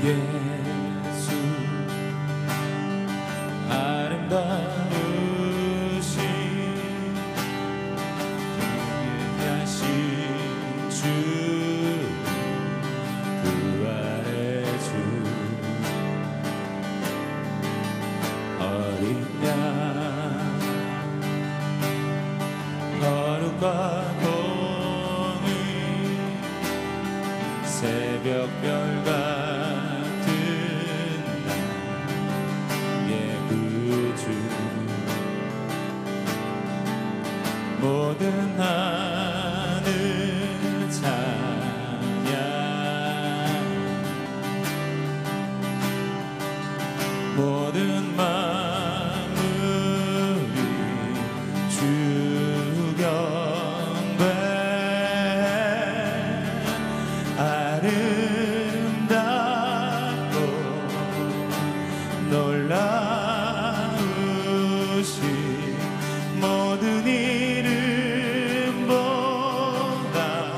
예수 아름다우신 위대하신 주 부활의 주 어린 양 거룩과 공의 새벽별 같은 나의 구주 모든 하늘 찬양 모든 마음이 주 경배 아름답고 놀라우신 모든 이름보다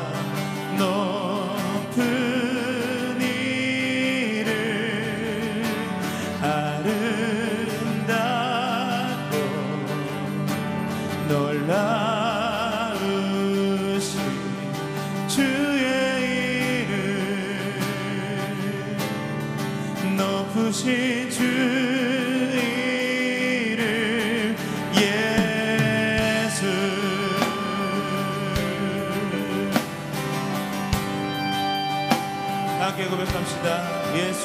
높은 이름 아름답고 놀라우신 주의 이름 높으신 주 이름 예수 함께 고백합시다. 예수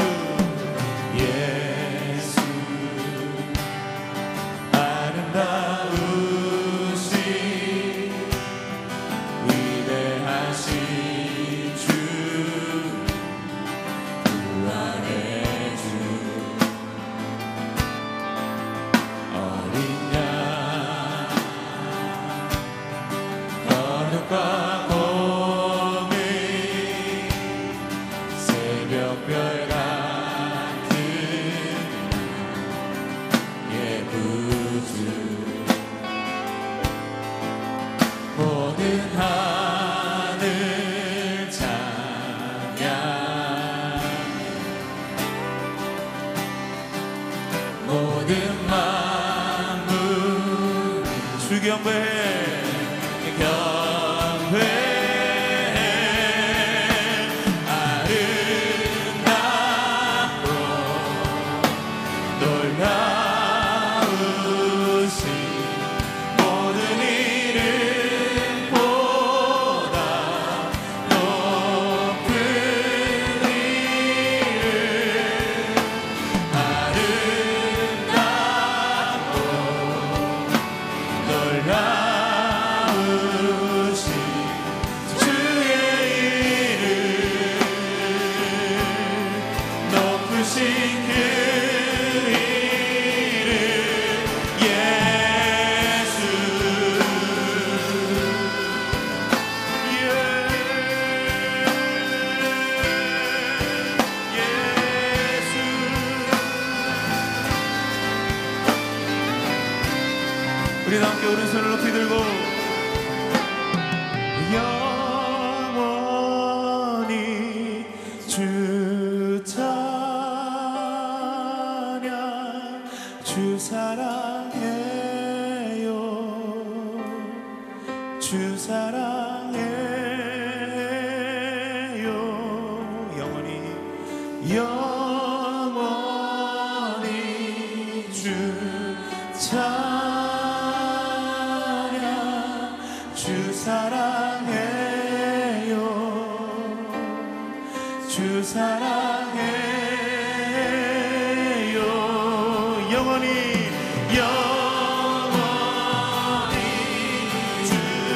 예수 아름다우신 위대하신 주 부활의 주 어린 양 거룩과 공의 새벽별 같은 나의 구주 모든 하늘 찬양 모든 만물 주 경배해 아름답고 놀라우신 모든 이름보다 높은 이름 아름답고 놀라우신 주의 이름 높으신 그 이름 예수 예수 우리 함께 오른손을 높이 들고 영원히 주 찬양 주 사랑해요 주 사랑해요 영원히 영원히 주 찬양 주 사랑해요 주 사랑해요 영원히 영원히 주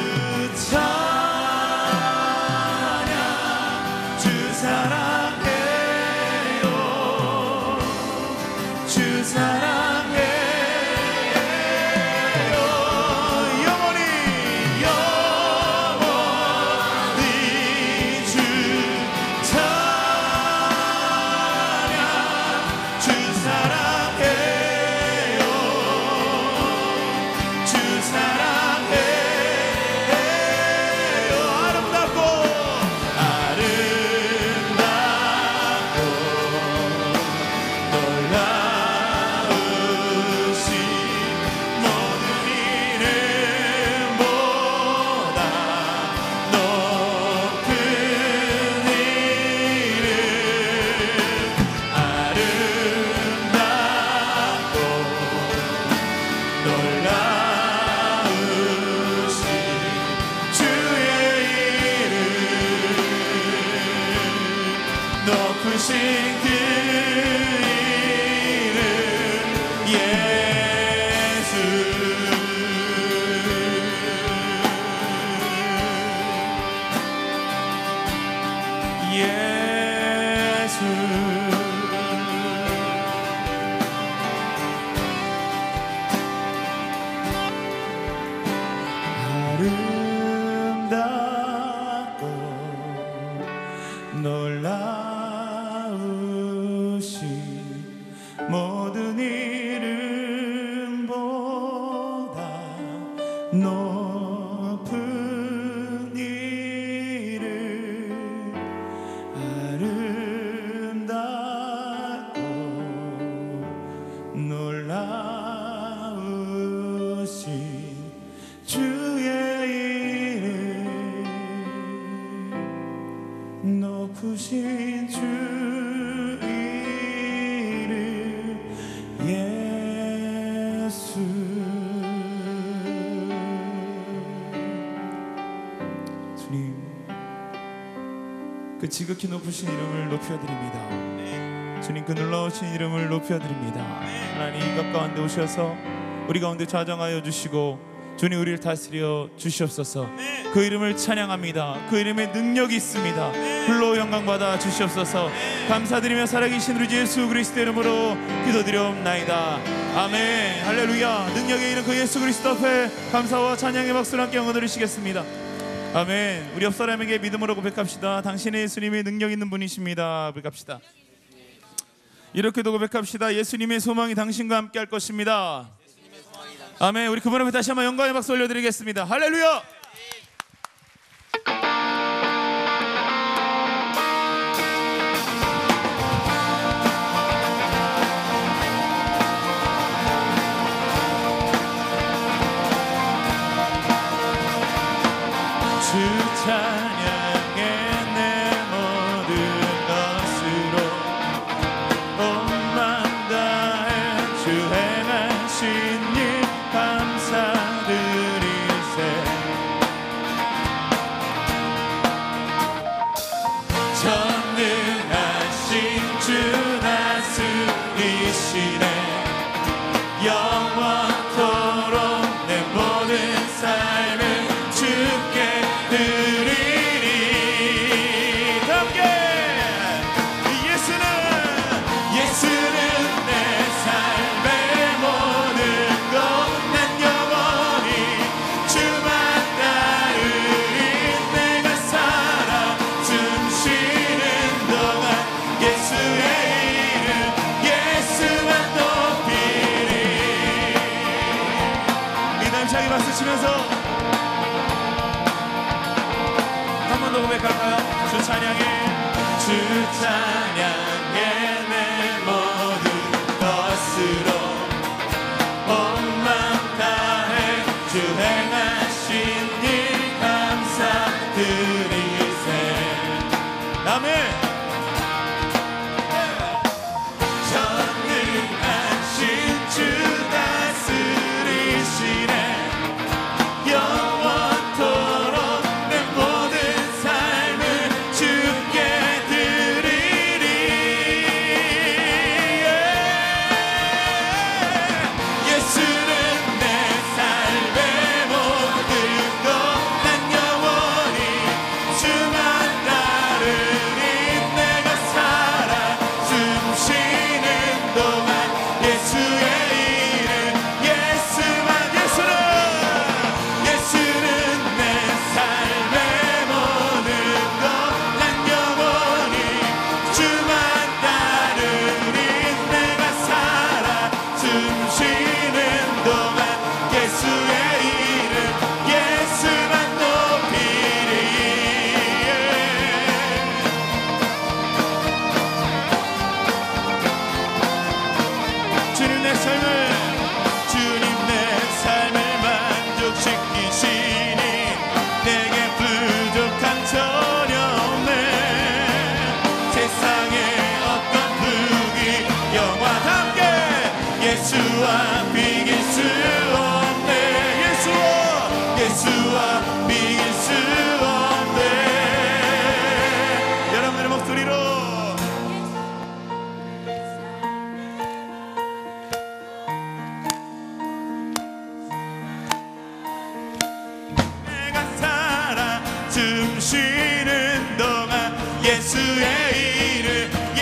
찬양 주 사랑해요 주 사랑해요 영원히 영원히 주 찬양 높은 이름 아름답고 놀라우신 주의 이름 높으신 주 이름 예수. 주님, 그 지극히 높으신 이름을 높여드립니다. 주님, 그 놀라우신 이름을 높여드립니다. 하나님, 이것 가운데 오셔서 우리 가운데 좌정하여 주시고 주님, 우리를 다스려 주시옵소서. 그 이름을 찬양합니다. 그 이름에 능력이 있습니다. 불로 영광 받아 주시옵소서. 감사드리며 살아계신 우리 예수 그리스도 이름으로 기도드리옵나이다. 아멘. 할렐루야. 능력의 이름 그 예수 그리스도 앞에 감사와 찬양의 박수를 함께 영광 드리시겠습니다. 아멘. 우리 옆 사람에게 믿음으로 고백합시다. 당신의 예수님이 능력 있는 분이십니다. 고백합시다. 이렇게도 고백합시다. 예수님의 소망이 당신과 함께 할 것입니다. 아멘. 우리 그분 앞에 다시 한번 영광의 박수 올려드리겠습니다. 할렐루야. 주 찬양해 내 모든 것으로 온 맘 다해 주 행하신 일 감사드리세. 전능하신 주 다스리시네. 영원토록 내 모든 삶을 주께 드리리. 함께 예수는 내 삶의 모든 것. 난 영원히 주만 따르리. 내가 살아 숨 쉬는 동안 예수의 이름 예수만 높이리. 믿음차게 박수 치면서 한 번 더 고백할까요? 주 찬양해 내 모든 것으로 온 맘 다해 주 행하신 일 감사드리세. 아멘. 전능하신 주 다스리시네. 영원토록 내 모든 삶을 주께 드리리. 예수는 내 삶의 모든 것. 난 영원히 주만 따르리. 내가 살아 숨 쉬는 동안 예수의 이름 예수만. 예수는 내 삶의 모든 것. 난 영원히 주만 따르리. 내가 살아 숨 쉬는 동안 예수의 이름 예수만 높이리. 주님 내 삶을 만족시키시니 내게 부족한 전혀 없네. 세상에 어떤 부귀 영화 함께 예수와 비길 수 없네. 예수와 비길 수 없네. 여러분들의 목소리로 내가 살아 숨 쉬는 동안 예수의 이름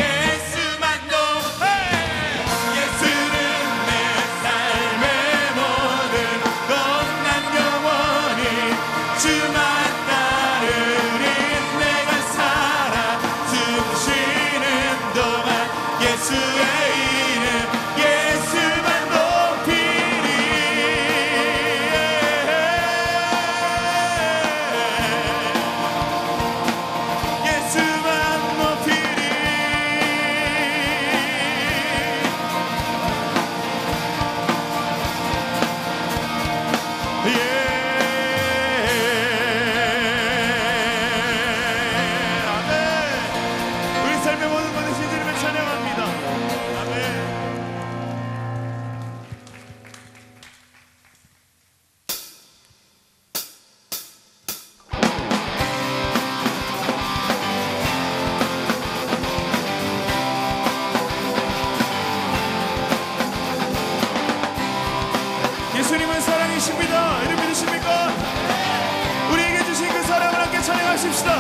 예수만 높여. 예수는 내 삶의 모든 예수님은 사랑이십니다. 이를 믿으십니까? 우리에게 주신 그 사랑을 함께 찬양하십시다.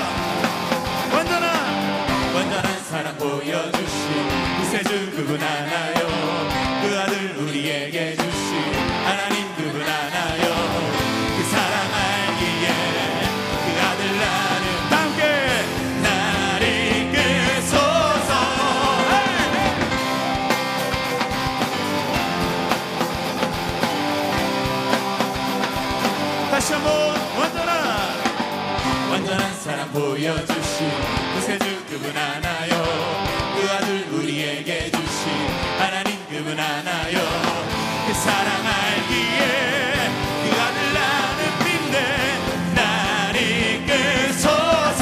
완전한 사랑 보여주신 구세주 그분 하나요. 그 아들 우리에게 주신 하나님 그분 하나요. 그 사랑 알기에 그 아들 나는 함께 날 이끄소서. 다시 한번 완전한 사랑 보여주신 구세주 그분 하나요. 그 아들 우리에게 주신 하나님 그분 하나요. 그 사랑 알기에 그 아들 나는 믿네. 날 이끄소서.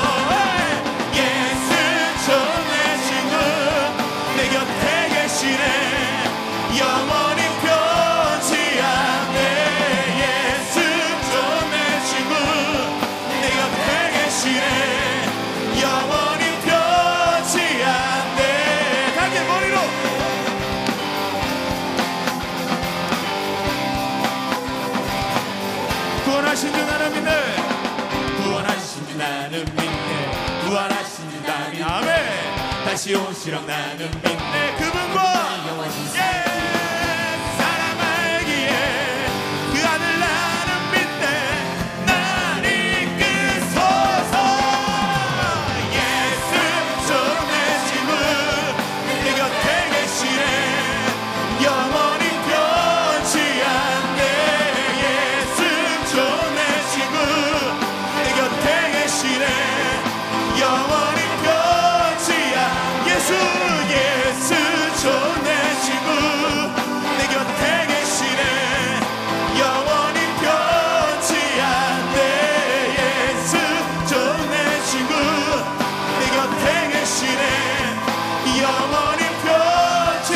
예수 좋은 친구 내 곁에 계시네. 영원히 변치 않네. 예수 좋은 친구 내 곁에 계시네. 영원히 변치 않네. 함께 머리로 구원하신 주 나는 믿네. 구원하신 주 나는 믿네. 구원하신 주 나는 믿네. 아멘. 다시 오시려 나는 믿네. 그분과 사랑 알기에 그 아들 나는 믿네. 날 이끄소서. 예수 좋은 친구 내 곁에 계시네. 영원히 변치 않네. 예수 좋은 친구 내 곁에 계시네. 영원히 변치 않. 예수 좋은 친구 내 곁에 계시네. 영원히 변치 않네. 예수 좋은 친구 내 곁에 계시네. 영원히 변치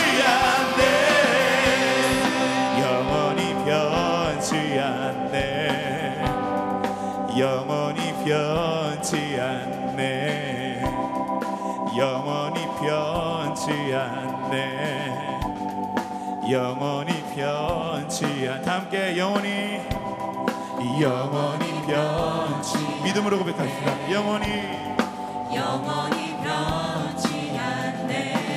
않네. 영원히 변치 않네. 영원히 변치 않네. 영원히 변치 않네. 영원히 변치 않. 함께 영원히 변치. 믿음으로 고백합시다. 영원히 변치 않네.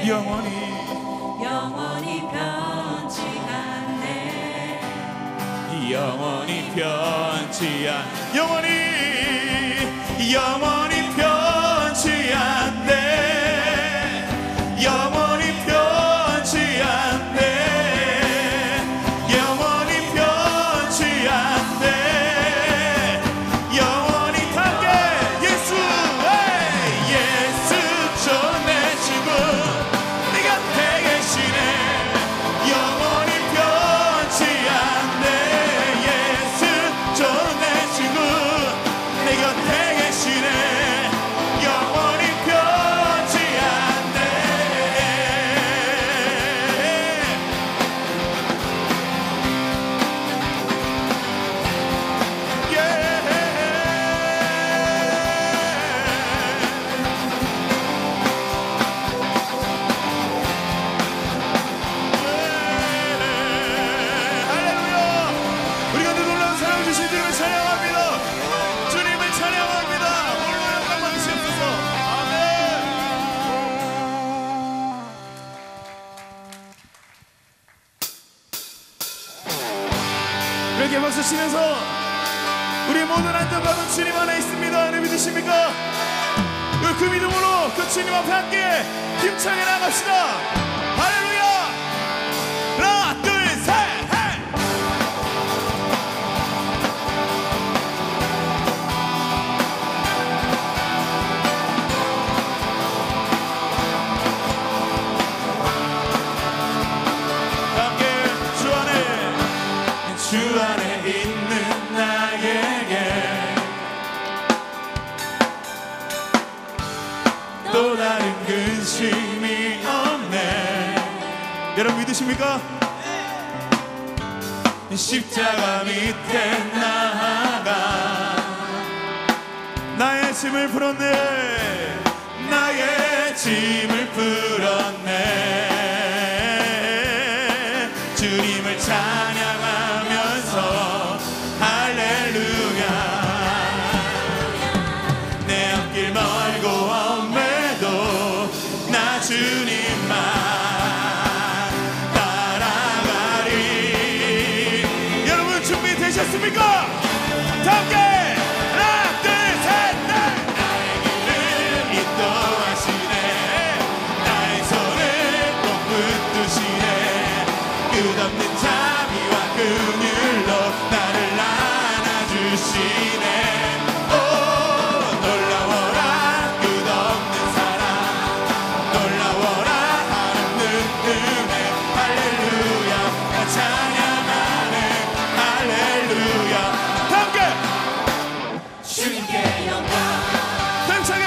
영원히 변치 않네. 영원히 변치 않. 영원히 변치 않네. 영원히 변치 않네. 영원히 변치 않네. 영원히 함께 예수 좋은 친구 내 곁에 계시네. 영원히 변치 않네. 예수 좋은 친구 내 곁에 계시네. 영원히 변치 않네. 할렐루야. 우리가 놀라운 사랑을 주신 주님을 찬양합니다. 주님을 찬양합니다. 홀로 영광 받으시옵소서. 아멘. 이렇게 박수 치면서 우리 모든 안전받은 주님 안에 있습니다. 네, 믿으십니까? 그 믿음으로 그 주님 앞에 함께 힘차게 나갑시다. 할렐루야. 하나 둘 셋. 함께 주 안에 있는 나에게 또 다른 근심이 없네. 여러분 믿으십니까? 십자가 밑에 나아가 나의 짐을 풀었네. 나의 짐을 풀었네. 주님을 찬양하 준비되셨습니까? 다 함께 하나 둘 셋 넷. 나의 길을 인도하시네 나의 손을 꼭 붙드시네 끝없는 자비와 긍휼로 나를 안아주시네 오 놀라워라 끝없는 사랑 놀라워라 하는 은혜 할렐루야 나 찬양하네 할렐루야 다 함께 주님께 영광 힘차게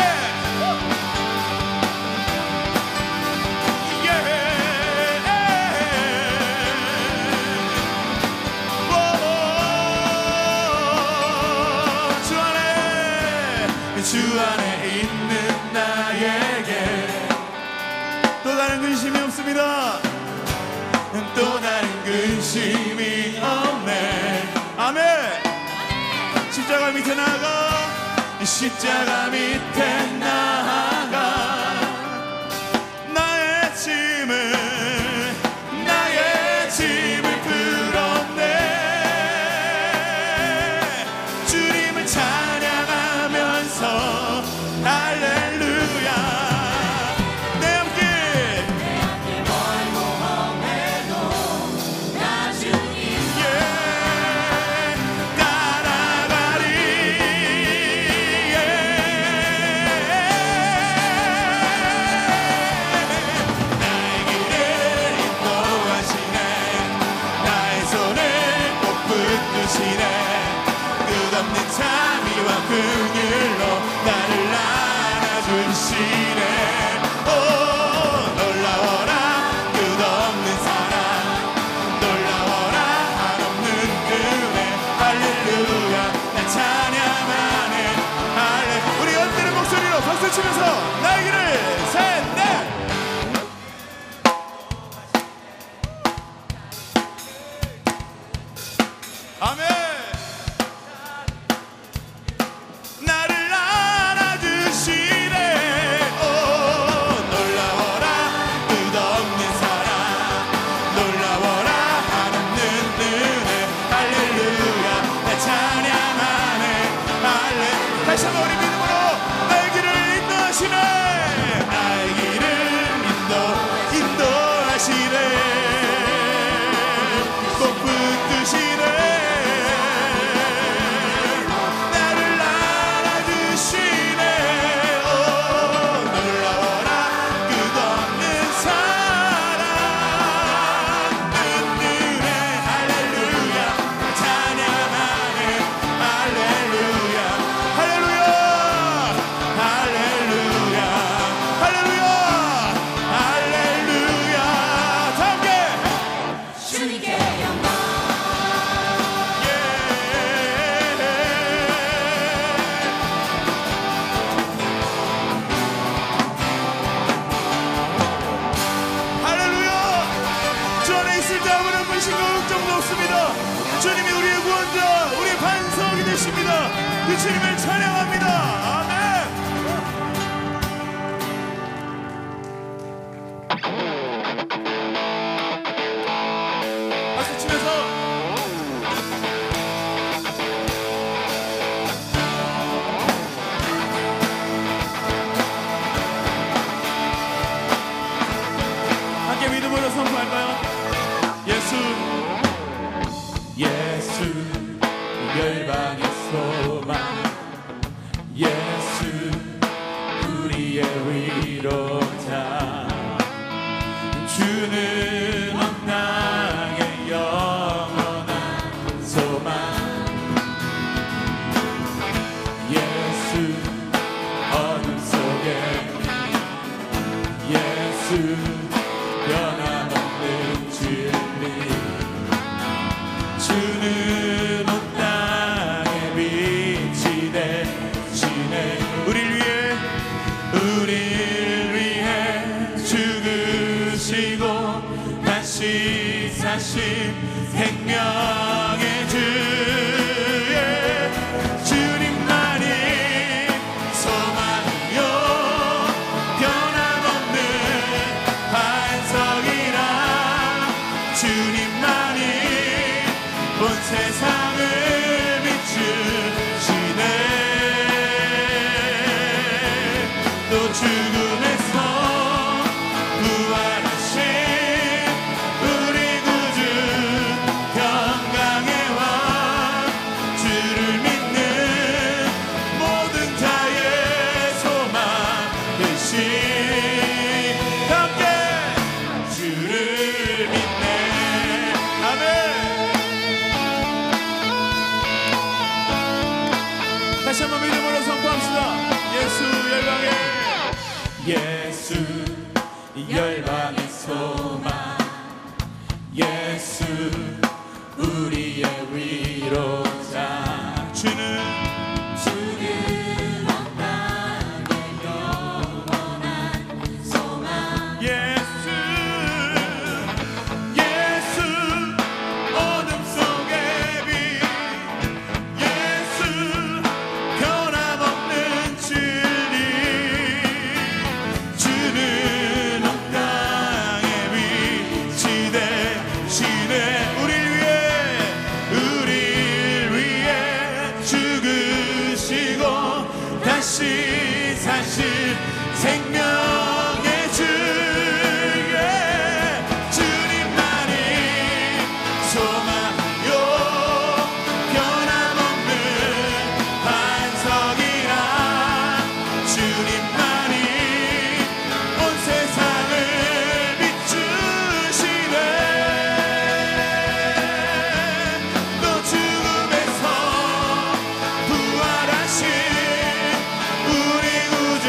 주 안에 있는 나에게 또 다른 근심이 없습니다. 또 다른 근심이 없네. 아멘. 십자가 밑에 나아가 십자가 밑에 나아가 나의 짐을 풀었네. 주님을 찬양하면서 할렐루야 내 함께 멀고 험해도 나 주님 따라가리 나의 길을 인도하시네 나의 손을 꼭 붙드시네 끝없는 자비와 긍휼로 나를 안아주시네 오 놀라워라 끝없는 사랑 놀라워라 한없는 은혜 할렐루야 나 찬양하네 할렐 우리 엎드린 목소리로 박수치면서 나의 길을 셋넷 아멘 나를 안아주시네 오 놀라워라 끝없는 사랑 놀라워라 한없는 은혜 할렐루야 나 찬양하네 할렐 다시 한번 우리 믿음으로 나의 길을 인도하시네 나의 길을 인도하시네 꼭 붙드시네 나를 안아주시네 오 놀라워라 끝없는 사랑 은혜 할렐루야 찬양하네 할렐루야 할렐루야 할렐루야 할렐루야 할렐루야 다 함께 주님께 영광 할렐루야 주 안에 있을 때 아무런 근심과 걱정도 없습니다. 주님이 우리의 구원자 우리의 반석이 되십니다. 그 주님을 찬양합니다. 아멘. 박수 치면서 함께 믿음으로 선포할까요? 예수 열방의 소망 예수 우리의 위로자 주는 온 땅의 영원한 소망 예수 어둠 속에 예수 변함없는 진리 주는 온 땅에 빛이 되시네 우릴 위해 죽으시고 다시 사신 생명의 주 주님만이 소망이요 변함없는 반석이라 주님만이 온 세상을 비추시네. 또 죽음에서 부활하신 우리 구주 평강의 왕 주를 믿는 모든 자의 소망 되신 함께 주를 믿네. 아멘. 다시 한번 믿음으로 선포합시다. 예수 열방의 예수 열방의 소망, 예수 우리의 위로자. 주는 온 땅에 영원한 소망. 예수 예수 어둠 속의 빛, 예수 변함없는 진리. 주는 온 땅에 빛이 되시네. 우릴 위해 죽으시고 다시 사실 생명의 주. 예. 주님만이 소망요 변함없는 반석이라. 주님만이 온 세상을 비추시네. 또 죽음에서 부활하신 우리 구주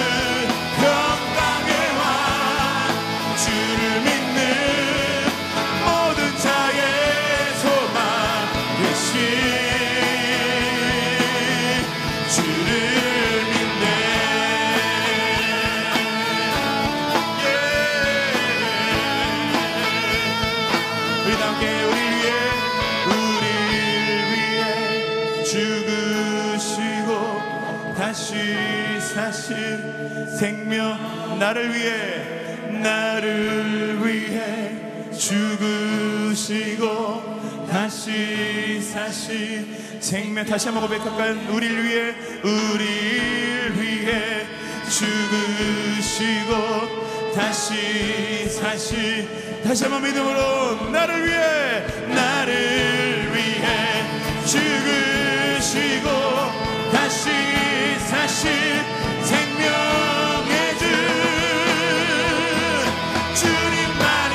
평강의 왕 주를 믿는 모든 자의 소망 되신 주를 믿네. 예. 우리 함께 우릴 위해 죽으시고 다시 사신 생명. 나를 위해 죽으시고 다시 사신 생명. 다시 한번 고백할까요? 우릴 위해 죽으시고 다시 사신. 다시 한번 믿음으로 나를 위해 죽으시고 다시 사신 생명의 주. 주님만이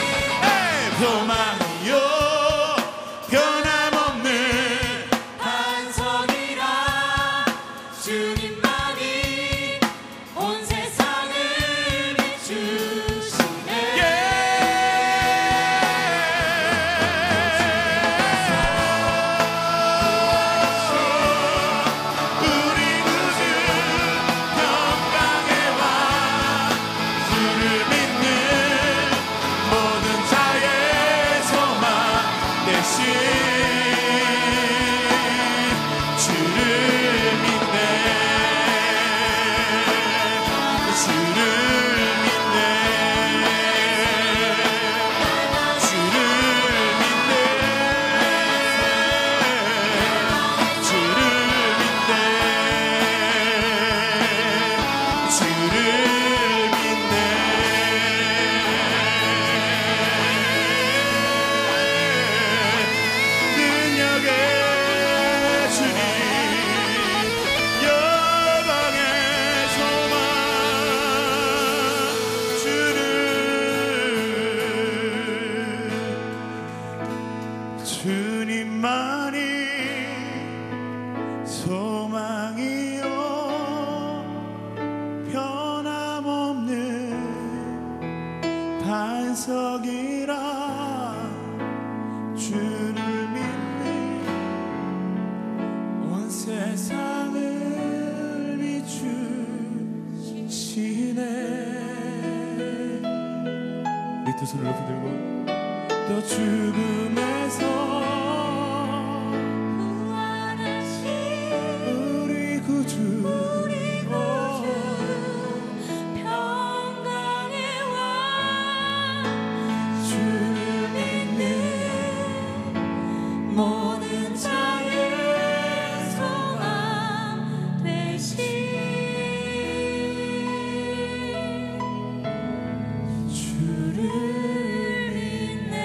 소망이요 변함없는 반석이라. 주님만이 온 세상을 비추시네. 예. 우리 구주 평강의 왕 주를 믿는 모든 자의 소망 대신 주를 믿네. 주를 믿네. 주를 믿네. 주를 믿네. 주를 믿네. 능력의 주님 열방의 소망 주님만이 소망이요 변함없는 반석이라. 주를 믿는 온 세상을 비추시네. 우리 두 손을 높이 들고 또 죽음에서 부활하신 우리 구주 평강의 왕 주를 믿는 모든 자의 소망 되신 주를 믿네.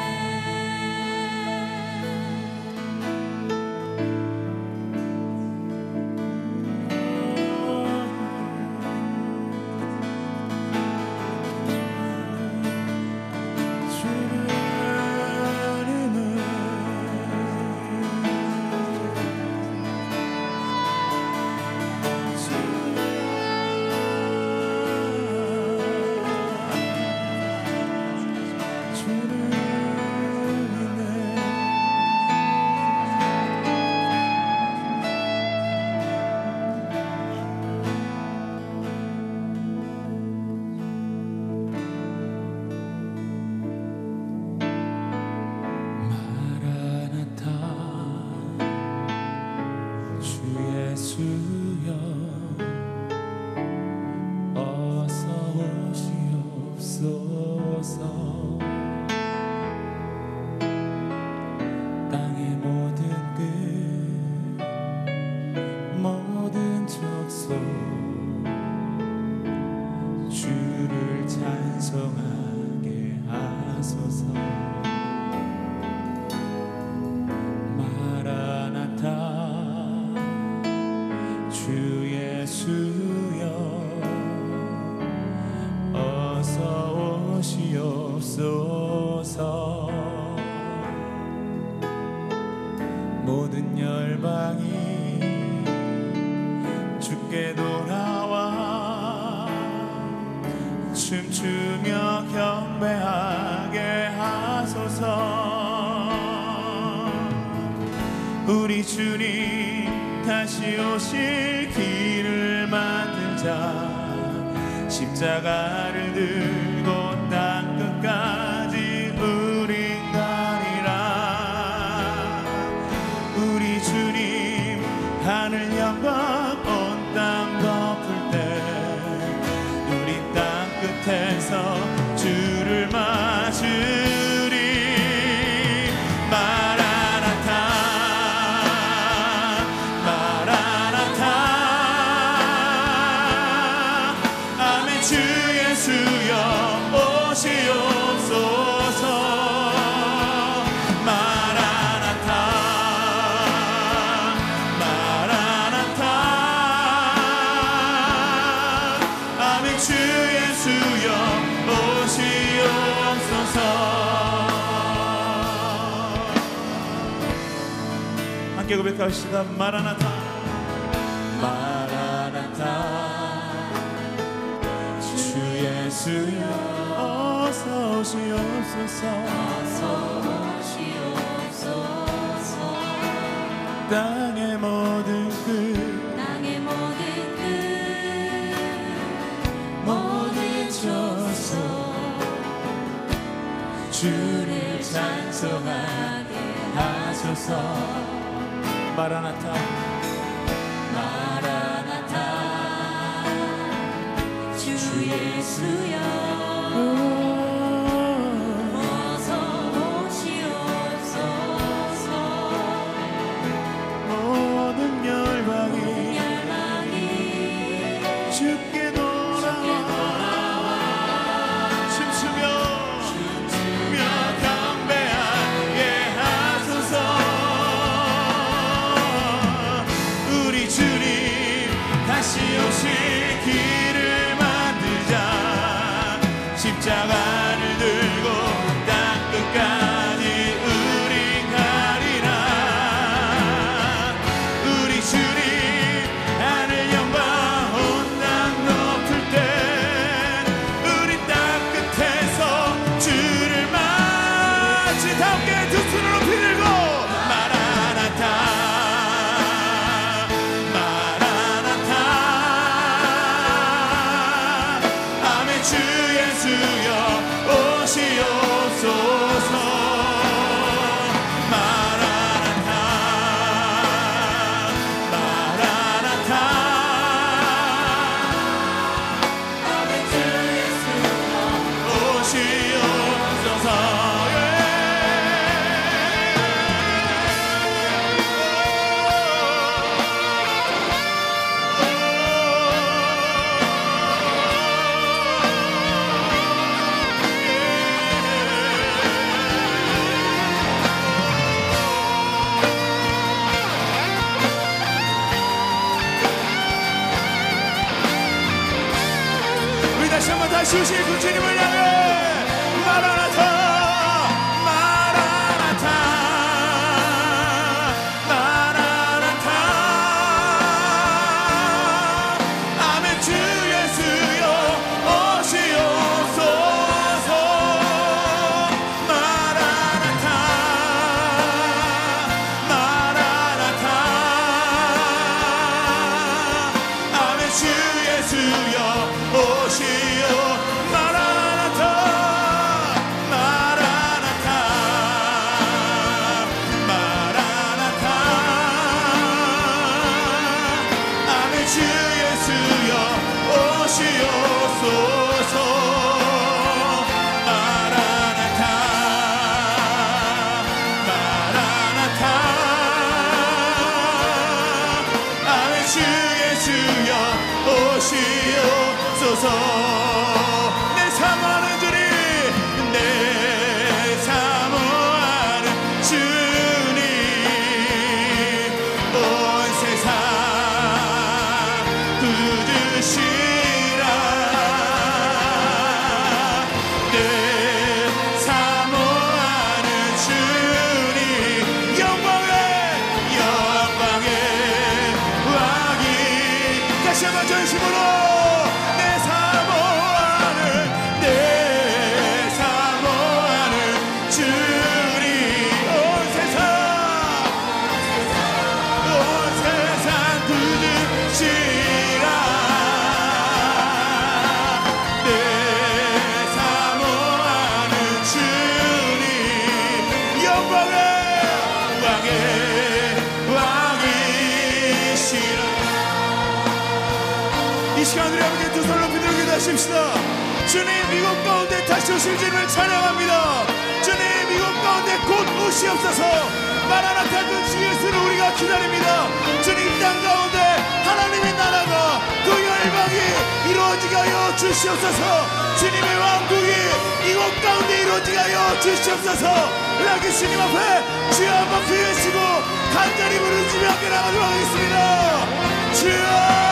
주를 찬송하게 하소서. 마라나타 주 예수여 어서 오시옵소서. 모든 열방이 주께 돌아와 춤추며 경배하게 하소서. 우리 주님 다시 오실 길을 만들자. 십자가를 들고 땅 끝까지 우린 가리라. 우리 주님 하늘 영광 온 땅 덮을 때 우리 땅 끝에서 주를 맞으리. 마라나타 마라나타 아멘. 주 예수여 오시옵소서. 마라나타 마라나타 아멘. 주 예수여 오시옵소서. 함께 고백합시다. 마라나타 마라나타 주 예수여 어서 오시옵소서. 땅의 모든 끝 땅의 모든 끝 모든 젖소 주를 찬송하게 하소서. 마라나타 마라나타 주 예수여 어서 오시옵소서. 모든 열방이 주께 돌아와 춤추며 경배하게 하소서. 우리 주님 다시 오실 길을 만들자. 십자가를 들고 땅 끝까지 우리 가리라. 우리 주님 하늘 영광 온 땅 덮을 때 우리 땅 끝에서 주를 맞이. 다 함께 두 손을 높이 들고 마라나타 마라나타 아멘. 주 예수여 다시 오실 그 주님을 향해 마라나타 마라나타 마라나타 아멘. 주 예수여 오시옵소서. 마라나타 마라나타 아멘. 주 예수여 오시옵소서. 마라나타 마라나타 마라나타 아멘. 주 예수여 오시옵소서. 마라나타 마라나타 아멘. 주 예수여 오시옵소서. 내 사모하는 주님 내 사모하는 주님 온 세상 부르시라. 내 사모하는 주님 영광의 왕이 다시 한번 전심으로 내 사모하는 주님 온 세상 부르시라. 내 사모하는 주님 영광의 왕이시라. 이 시간 우리 함께 두 손을 높이 들고 기도하십시다. 주님 이곳 가운데 다시 오실 주님을 찬양합니다. 주님 이곳 가운데 곧 오시옵소서. 마라나타 그 주 예수를 우리가 기다립니다. 주님 땅 가운데 하나님의 나라가 그 열방이 이루어지게 하여 주시옵소서. 주님의 왕국이 이곳 가운데 이루어지게 하여 주시옵소서. 우리 함께 주님 앞에 주여 한번 귀 외치고 간절히 부르짖으며 함께 나가도록 하겠습니다. 주여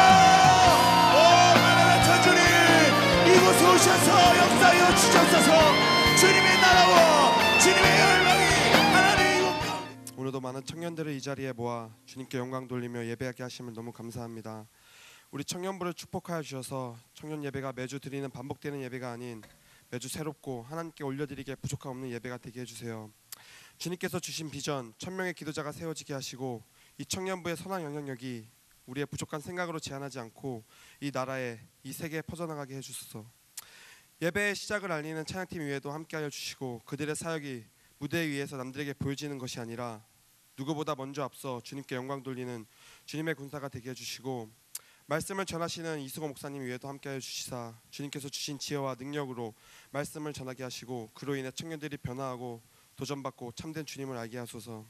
이곳에 오셔서 역사하여 주시옵소서. 주님의 나라와 주님의 열방이 하나님의 이곳 가운데. 오늘도 많은 청년들을 이 자리에 모아 주님께 영광 돌리며 예배하게 하심을 너무 감사합니다. 우리 청년부를 축복하여 주셔서 청년 예배가 매주 드리는 반복되는 예배가 아닌 매주 새롭고 하나님께 올려드리기에 부족함 없는 예배가 되게 해주세요. 주님께서 주신 비전 1000명의 기도자가 세워지게 하시고 이 청년부의 선한 영향력이 우리의 부족한 생각으로 제한하지 않고 이 나라에 이 세계에 퍼져나가게 해주소서. 예배의 시작을 알리는 찬양팀 위에도 함께하여 주시고 그들의 사역이 무대 위에서 남들에게 보여지는 것이 아니라 누구보다 먼저 앞서 주님께 영광 돌리는 주님의 군사가 되게 해주시고 말씀을 전하시는 이승호 목사님 위에도 함께하여 주시사 주님께서 주신 지혜와 능력으로 말씀을 전하게 하시고 그로 인해 청년들이 변화하고 도전받고 참된 주님을 알게 하소서.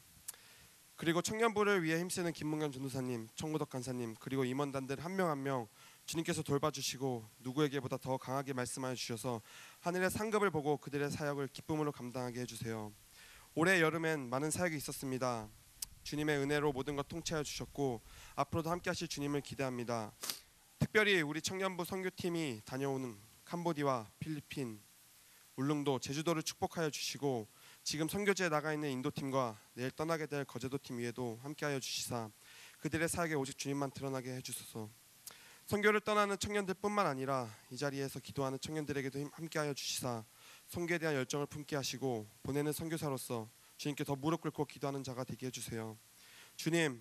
그리고 청년부를 위해 힘쓰는 김문경 전도사님, 청무덕 간사님 그리고 임원단들 한 명 한 명 주님께서 돌봐주시고 누구에게보다 더 강하게 말씀하여 주셔서 하늘의 상급을 보고 그들의 사역을 기쁨으로 감당하게 해주세요. 올해 여름엔 많은 사역이 있었습니다. 주님의 은혜로 모든 것 통치하여 주셨고 앞으로도 함께 하실 주님을 기대합니다. 특별히 우리 청년부 선교팀이 다녀오는 캄보디아, 필리핀, 울릉도, 제주도를 축복하여 주시고 지금 선교지에 나가 있는 인도팀과 내일 떠나게 될 거제도팀 위에도 함께하여 주시사 그들의 사역에 오직 주님만 드러나게 해주소서. 선교를 떠나는 청년들뿐만 아니라 이 자리에서 기도하는 청년들에게도 함께하여 주시사 선교에 대한 열정을 품게 하시고 보내는 선교사로서 주님께 더 무릎 꿇고 기도하는 자가 되게 해주세요. 주님,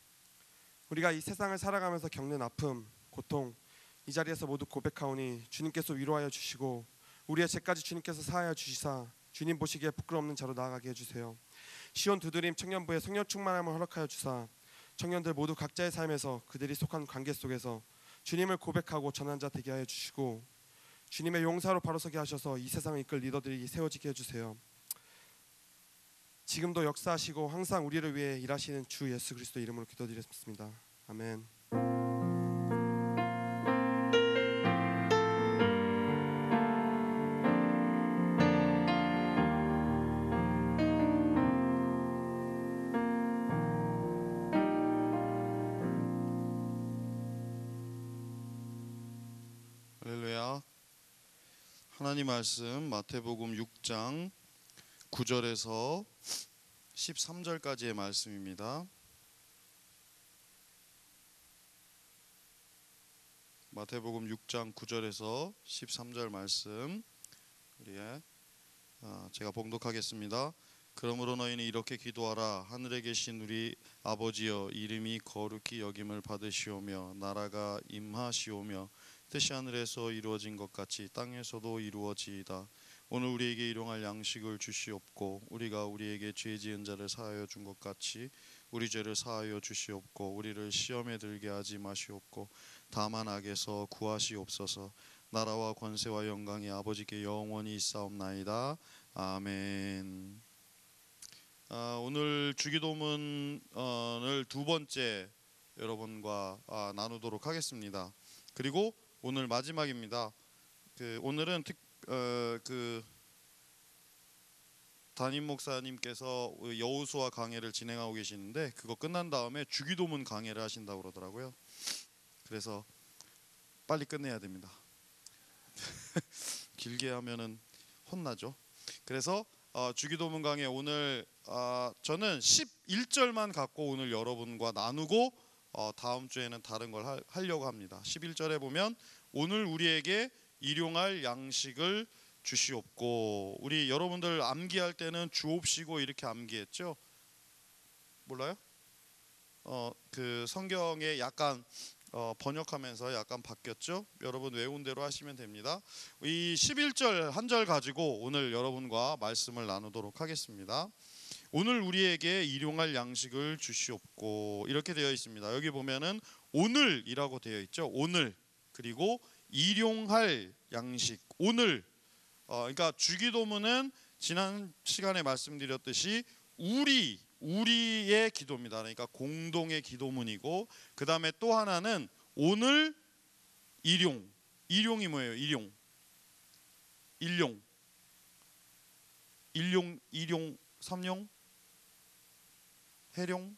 우리가 이 세상을 살아가면서 겪는 아픔, 고통 이 자리에서 모두 고백하오니 주님께서 위로하여 주시고 우리의 죄까지 주님께서 사하여 주시사 주님 보시기에 부끄럽는 자로 나아가게 해주세요. 시온 두드림 청년부의 성령 충만함을 허락하여 주사 청년들 모두 각자의 삶에서 그들이 속한 관계 속에서 주님을 고백하고 전한 자 되게 하여 주시고 주님의 용사로 바로서게 하셔서 이 세상을 이끌 리더들이 세워지게 해주세요. 지금도 역사하시고 항상 우리를 위해 일하시는 주 예수 그리스도 이름으로 기도드렸습니다. 아멘. 할렐루야. 하나님 말씀 마태복음 6장 9절에서 13절까지의 말씀입니다. 마태복음 6장 9절에서 13절 말씀 제가 봉독하겠습니다. 그러므로 너희는 이렇게 기도하라. 하늘에 계신 우리 아버지여, 이름이 거룩히 여김을 받으시오며 나라가 임하시오며 뜻이 하늘에서 이루어진 것 같이 땅에서도 이루어지이다. 오늘 우리에게 일용할 양식을 주시옵고 우리가 우리에게 죄 지은 자를 사하여 준 것 같이 우리 죄를 사하여 주시옵고 우리를 시험에 들게 하지 마시옵고 다만 악에서 구하시옵소서. 나라와 권세와 영광이 아버지께 영원히 있사옵나이다. 아멘. 오늘 주기도문을 두 번째 여러분과 나누도록 하겠습니다. 그리고 오늘 마지막입니다. 오늘은 담임 목사님께서 여호수아 강해를 진행하고 계시는데 그거 끝난 다음에 주기도문 강해를 하신다고 그러더라고요. 그래서 빨리 끝내야 됩니다. 길게 하면은 혼나죠. 그래서 주기도문 강해 오늘 저는 11절만 갖고 오늘 여러분과 나누고 다음 주에는 다른 걸 하려고 합니다. 11절에 보면 오늘 우리에게 일용할 양식을 주시옵고, 우리 여러분들 암기할 때는 주옵시고 이렇게 암기했죠? 몰라요? 그 성경에 약간 번역하면서 약간 바뀌었죠? 여러분 외운 대로 하시면 됩니다. 이 11절 한 절 가지고 오늘 여러분과 말씀을 나누도록 하겠습니다. 오늘 우리에게 일용할 양식을 주시옵고 이렇게 되어 있습니다. 여기 보면은 오늘이라고 되어 있죠. 오늘, 그리고 일용할 양식. 오늘 그러니까 주기도문은 지난 시간에 말씀드렸듯이 우리의 기도입니다. 그러니까 공동의 기도문이고, 그 다음에 또 하나는 오늘 일용이 뭐예요? 일용, 삼용, 해룡,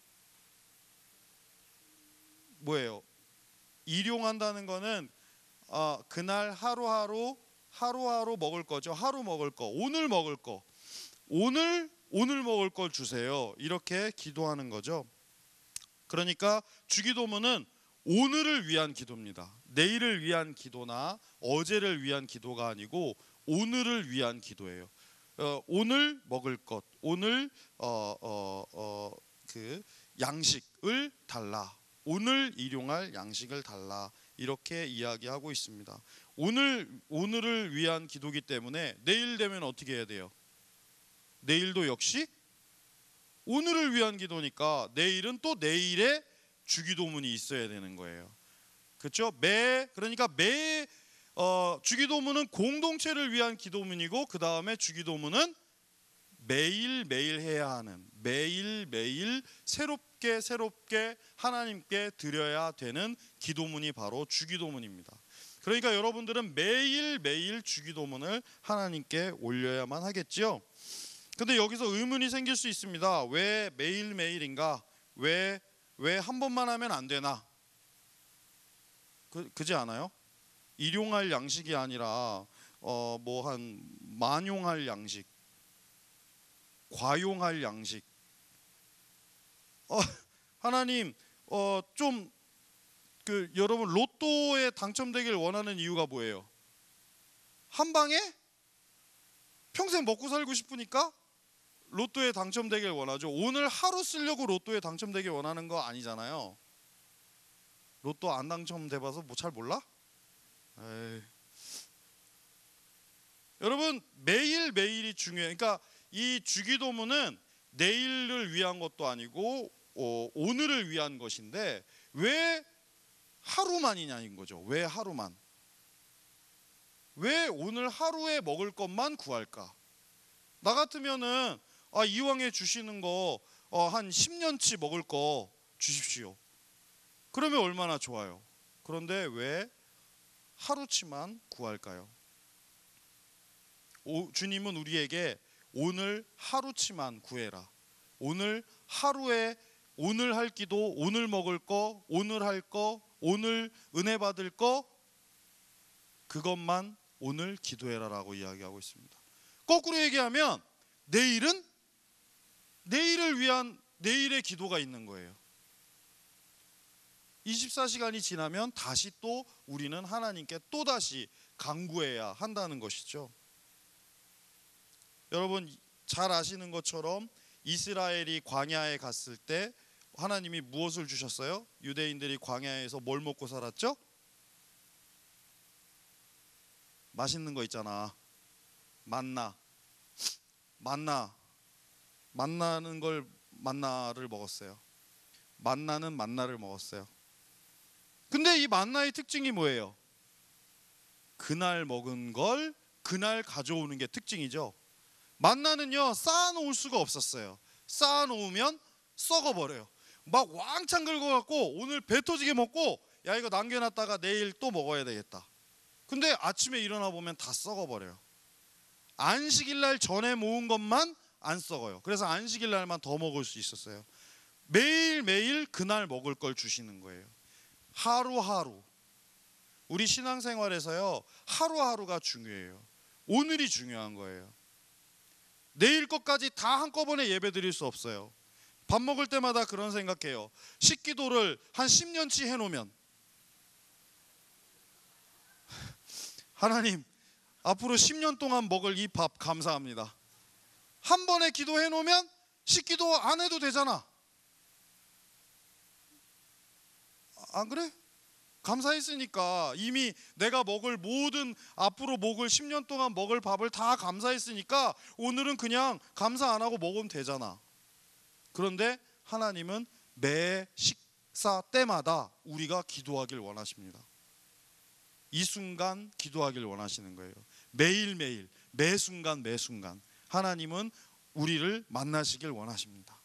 뭐예요? 일용한다는 거는 그날 하루하루 먹을 거죠. 하루 먹을 거, 오늘 먹을 거, 오늘 먹을 걸 주세요. 이렇게 기도하는 거죠. 그러니까 주기도문은 오늘을 위한 기도입니다. 내일을 위한 기도나 어제를 위한 기도가 아니고 오늘을 위한 기도예요. 오늘 먹을 것, 오늘 그 양식을 달라. 오늘 일용할 양식을 달라. 이렇게 이야기하고 있습니다. 오늘을 위한 기도기 때문에 내일 되면 어떻게 해야 돼요? 내일도 역시 오늘을 위한 기도니까 내일은 또 내일의 주기도문이 있어야 되는 거예요. 그렇죠? 그러니까 주기도문은 공동체를 위한 기도문이고, 그 다음에 주기도문은 매일매일 해야 하는, 매일매일 새롭게 하나님께 드려야 되는 기도문이 바로 주기도문입니다. 그러니까 여러분들은 매일매일 주기도문을 하나님께 올려야만 하겠죠. 근데 여기서 의문이 생길 수 있습니다. 왜 매일매일인가? 왜 한 번만 하면 안 되나? 그지 않아요? 일용할 양식이 아니라 만용할 양식, 과용할 양식. 하나님 여러분 로또에 당첨되길 원하는 이유가 뭐예요? 한 방에 평생 먹고 살고 싶으니까 로또에 당첨되길 원하죠. 오늘 하루 쓰려고 로또에 당첨되길 원하는 거 아니잖아요. 로또 안 당첨돼 봐서 잘 몰라? 에이. 여러분 매일매일이 중요해요. 그러니까 이 주기도문은 내일을 위한 것도 아니고 오늘을 위한 것인데 왜 하루만이냐는 거죠. 왜 하루만? 왜 오늘 하루에 먹을 것만 구할까? 나 같으면은 이왕에 주시는 거 한 10년치 먹을 거 주십시오. 그러면 얼마나 좋아요. 그런데 왜 하루치만 구할까요? 주님은 우리에게 오늘 하루치만 구해라. 오늘 하루에 오늘 할 기도, 오늘 먹을 거, 오늘 할 거, 오늘 은혜 받을 거, 그것만 오늘 기도해라라고 이야기하고 있습니다. 거꾸로 얘기하면 내일은 내일을 위한 내일의 기도가 있는 거예요. 24시간이 지나면 다시 또 우리는 하나님께 또다시 간구해야 한다는 것이죠. 여러분 잘 아시는 것처럼 이스라엘이 광야에 갔을 때 하나님이 무엇을 주셨어요? 유대인들이 광야에서 뭘 먹고 살았죠? 맛있는 거 있잖아. 만나를 먹었어요. 만나를 먹었어요. 근데 이 만나의 특징이 뭐예요? 그날 먹은 걸 그날 가져오는 게 특징이죠. 만나는요 쌓아놓을 수가 없었어요. 쌓아놓으면 썩어버려요. 막 왕창 긁어갖고 오늘 배 터지게 먹고 야 이거 남겨놨다가 내일 또 먹어야 되겠다. 근데 아침에 일어나 보면 다 썩어버려요. 안식일날 전에 모은 것만 안 썩어요. 그래서 안식일날만 더 먹을 수 있었어요. 매일매일 그날 먹을 걸 주시는 거예요. 하루하루. 우리 신앙생활에서요 하루하루가 중요해요. 오늘이 중요한 거예요. 내일 것까지 다 한꺼번에 예배 드릴 수 없어요. 밥 먹을 때마다 그런 생각해요. 식기도를 한 10년치 해놓으면 하나님 앞으로 10년 동안 먹을 이 밥 감사합니다. 한 번에 기도해 놓으면 식기도 안 해도 되잖아. 안 그래? 감사했으니까 이미 내가 먹을 모든 앞으로 먹을 10년 동안 먹을 밥을 다 감사했으니까 오늘은 그냥 감사 안 하고 먹으면 되잖아. 그런데 하나님은 매 식사 때마다 우리가 기도하길 원하십니다. 이 순간 기도하길 원하시는 거예요. 매일매일 매 순간 하나님은 우리를 만나시길 원하십니다.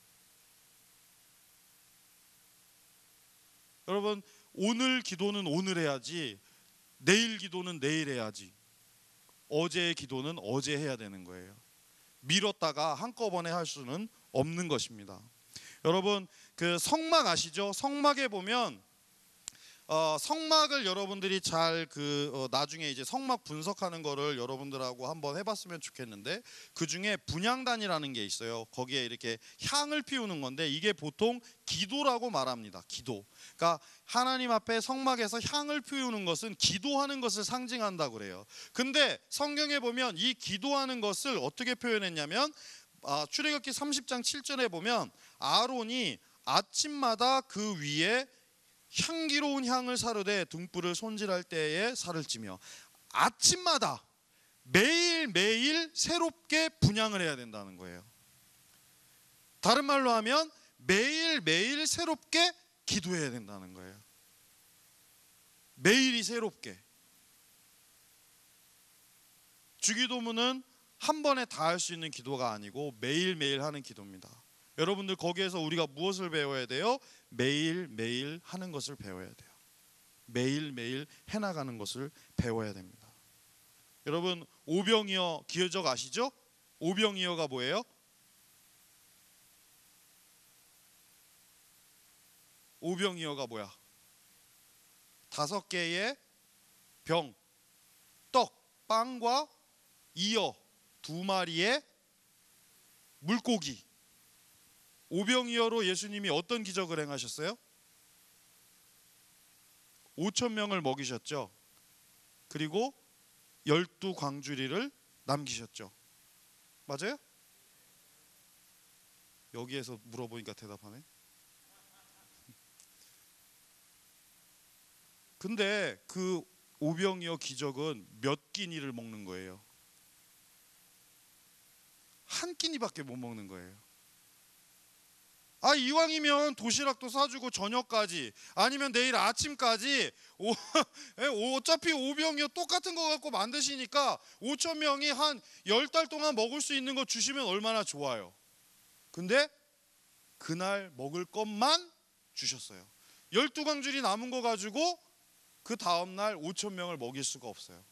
여러분 오늘 기도는 오늘 해야지 내일 기도는 내일 해야지 어제의 기도는 어제 해야 되는 거예요. 미뤘다가 한꺼번에 할 수는 없는 것입니다. 여러분 그 성막 아시죠? 성막에 보면 성막을 여러분들이 잘 나중에 이제 성막 분석하는 거를 여러분들하고 한번 해봤으면 좋겠는데 그 중에 분향단이라는 게 있어요. 거기에 이렇게 향을 피우는 건데 이게 보통 기도라고 말합니다. 기도. 그러니까 하나님 앞에 성막에서 향을 피우는 것은 기도하는 것을 상징한다고 그래요. 근데 성경에 보면 이 기도하는 것을 어떻게 표현했냐면 출애굽기 30장 7절에 보면 아론이 아침마다 그 위에 향기로운 향을 사르되 등불을 손질할 때에 살을 찌며 아침마다 매일매일 새롭게 분향을 해야 된다는 거예요. 다른 말로 하면 매일매일 새롭게 기도해야 된다는 거예요. 매일이 새롭게. 주기도문은 한 번에 다 할 수 있는 기도가 아니고 매일매일 하는 기도입니다. 여러분들 거기에서 우리가 무엇을 배워야 돼요? 매일매일 하는 것을 배워야 돼요. 매일매일 해나가는 것을 배워야 됩니다. 여러분 오병이어 기적 아시죠? 오병이어가 뭐예요? 오병이어가 뭐야? 5개의 병, 떡, 빵과 이어 2마리의 물고기. 오병이어로 예수님이 어떤 기적을 행하셨어요? 5,000명을 먹이셨죠. 그리고 12광주리를 남기셨죠. 맞아요? 여기에서 물어보니까 대답하네. 근데 그 오병이어 기적은 몇 끼니를 먹는 거예요? 한 끼니밖에 못 먹는 거예요. 이왕이면 도시락도 사주고 저녁까지 아니면 내일 아침까지 어차피 오병이어 똑같은 거 갖고 만드시니까 5,000명이 한 10달 동안 먹을 수 있는 거 주시면 얼마나 좋아요. 근데 그날 먹을 것만 주셨어요. 12광줄이 남은 거 가지고 그 다음날 5,000명을 먹일 수가 없어요.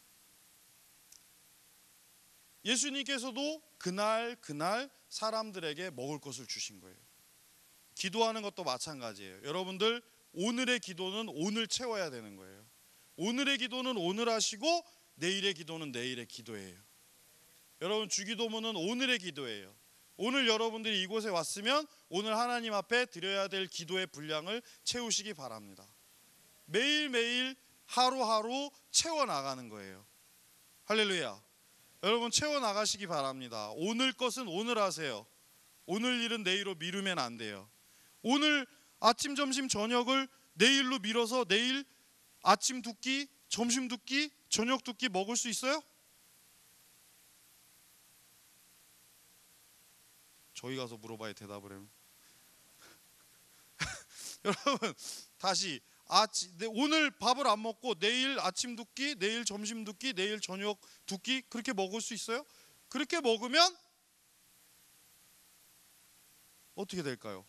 예수님께서도 그날 사람들에게 먹을 것을 주신 거예요. 기도하는 것도 마찬가지예요. 여러분들 오늘의 기도는 오늘 채워야 되는 거예요. 오늘의 기도는 오늘 하시고 내일의 기도는 내일의 기도예요. 여러분, 주기도문은 오늘의 기도예요. 오늘 여러분들이 이곳에 왔으면 오늘 하나님 앞에 드려야 될 기도의 분량을 채우시기 바랍니다. 매일매일 하루하루 채워나가는 거예요. 할렐루야. 여러분, 채워나가시기 바랍니다. 오늘 것은 오늘 하세요. 오늘 일은 내일로 미루면 안 돼요. 오늘 아침, 점심, 저녁을 내일로 미뤄서 내일 아침 두 끼, 점심 두 끼, 저녁 두 끼 먹을 수 있어요? 저희 가서 물어봐야 대답을 해요. 여러분, 다시 오늘 밥을 안 먹고 내일 아침 두 끼, 내일 점심 두 끼, 내일 저녁 두 끼 그렇게 먹을 수 있어요? 그렇게 먹으면 어떻게 될까요?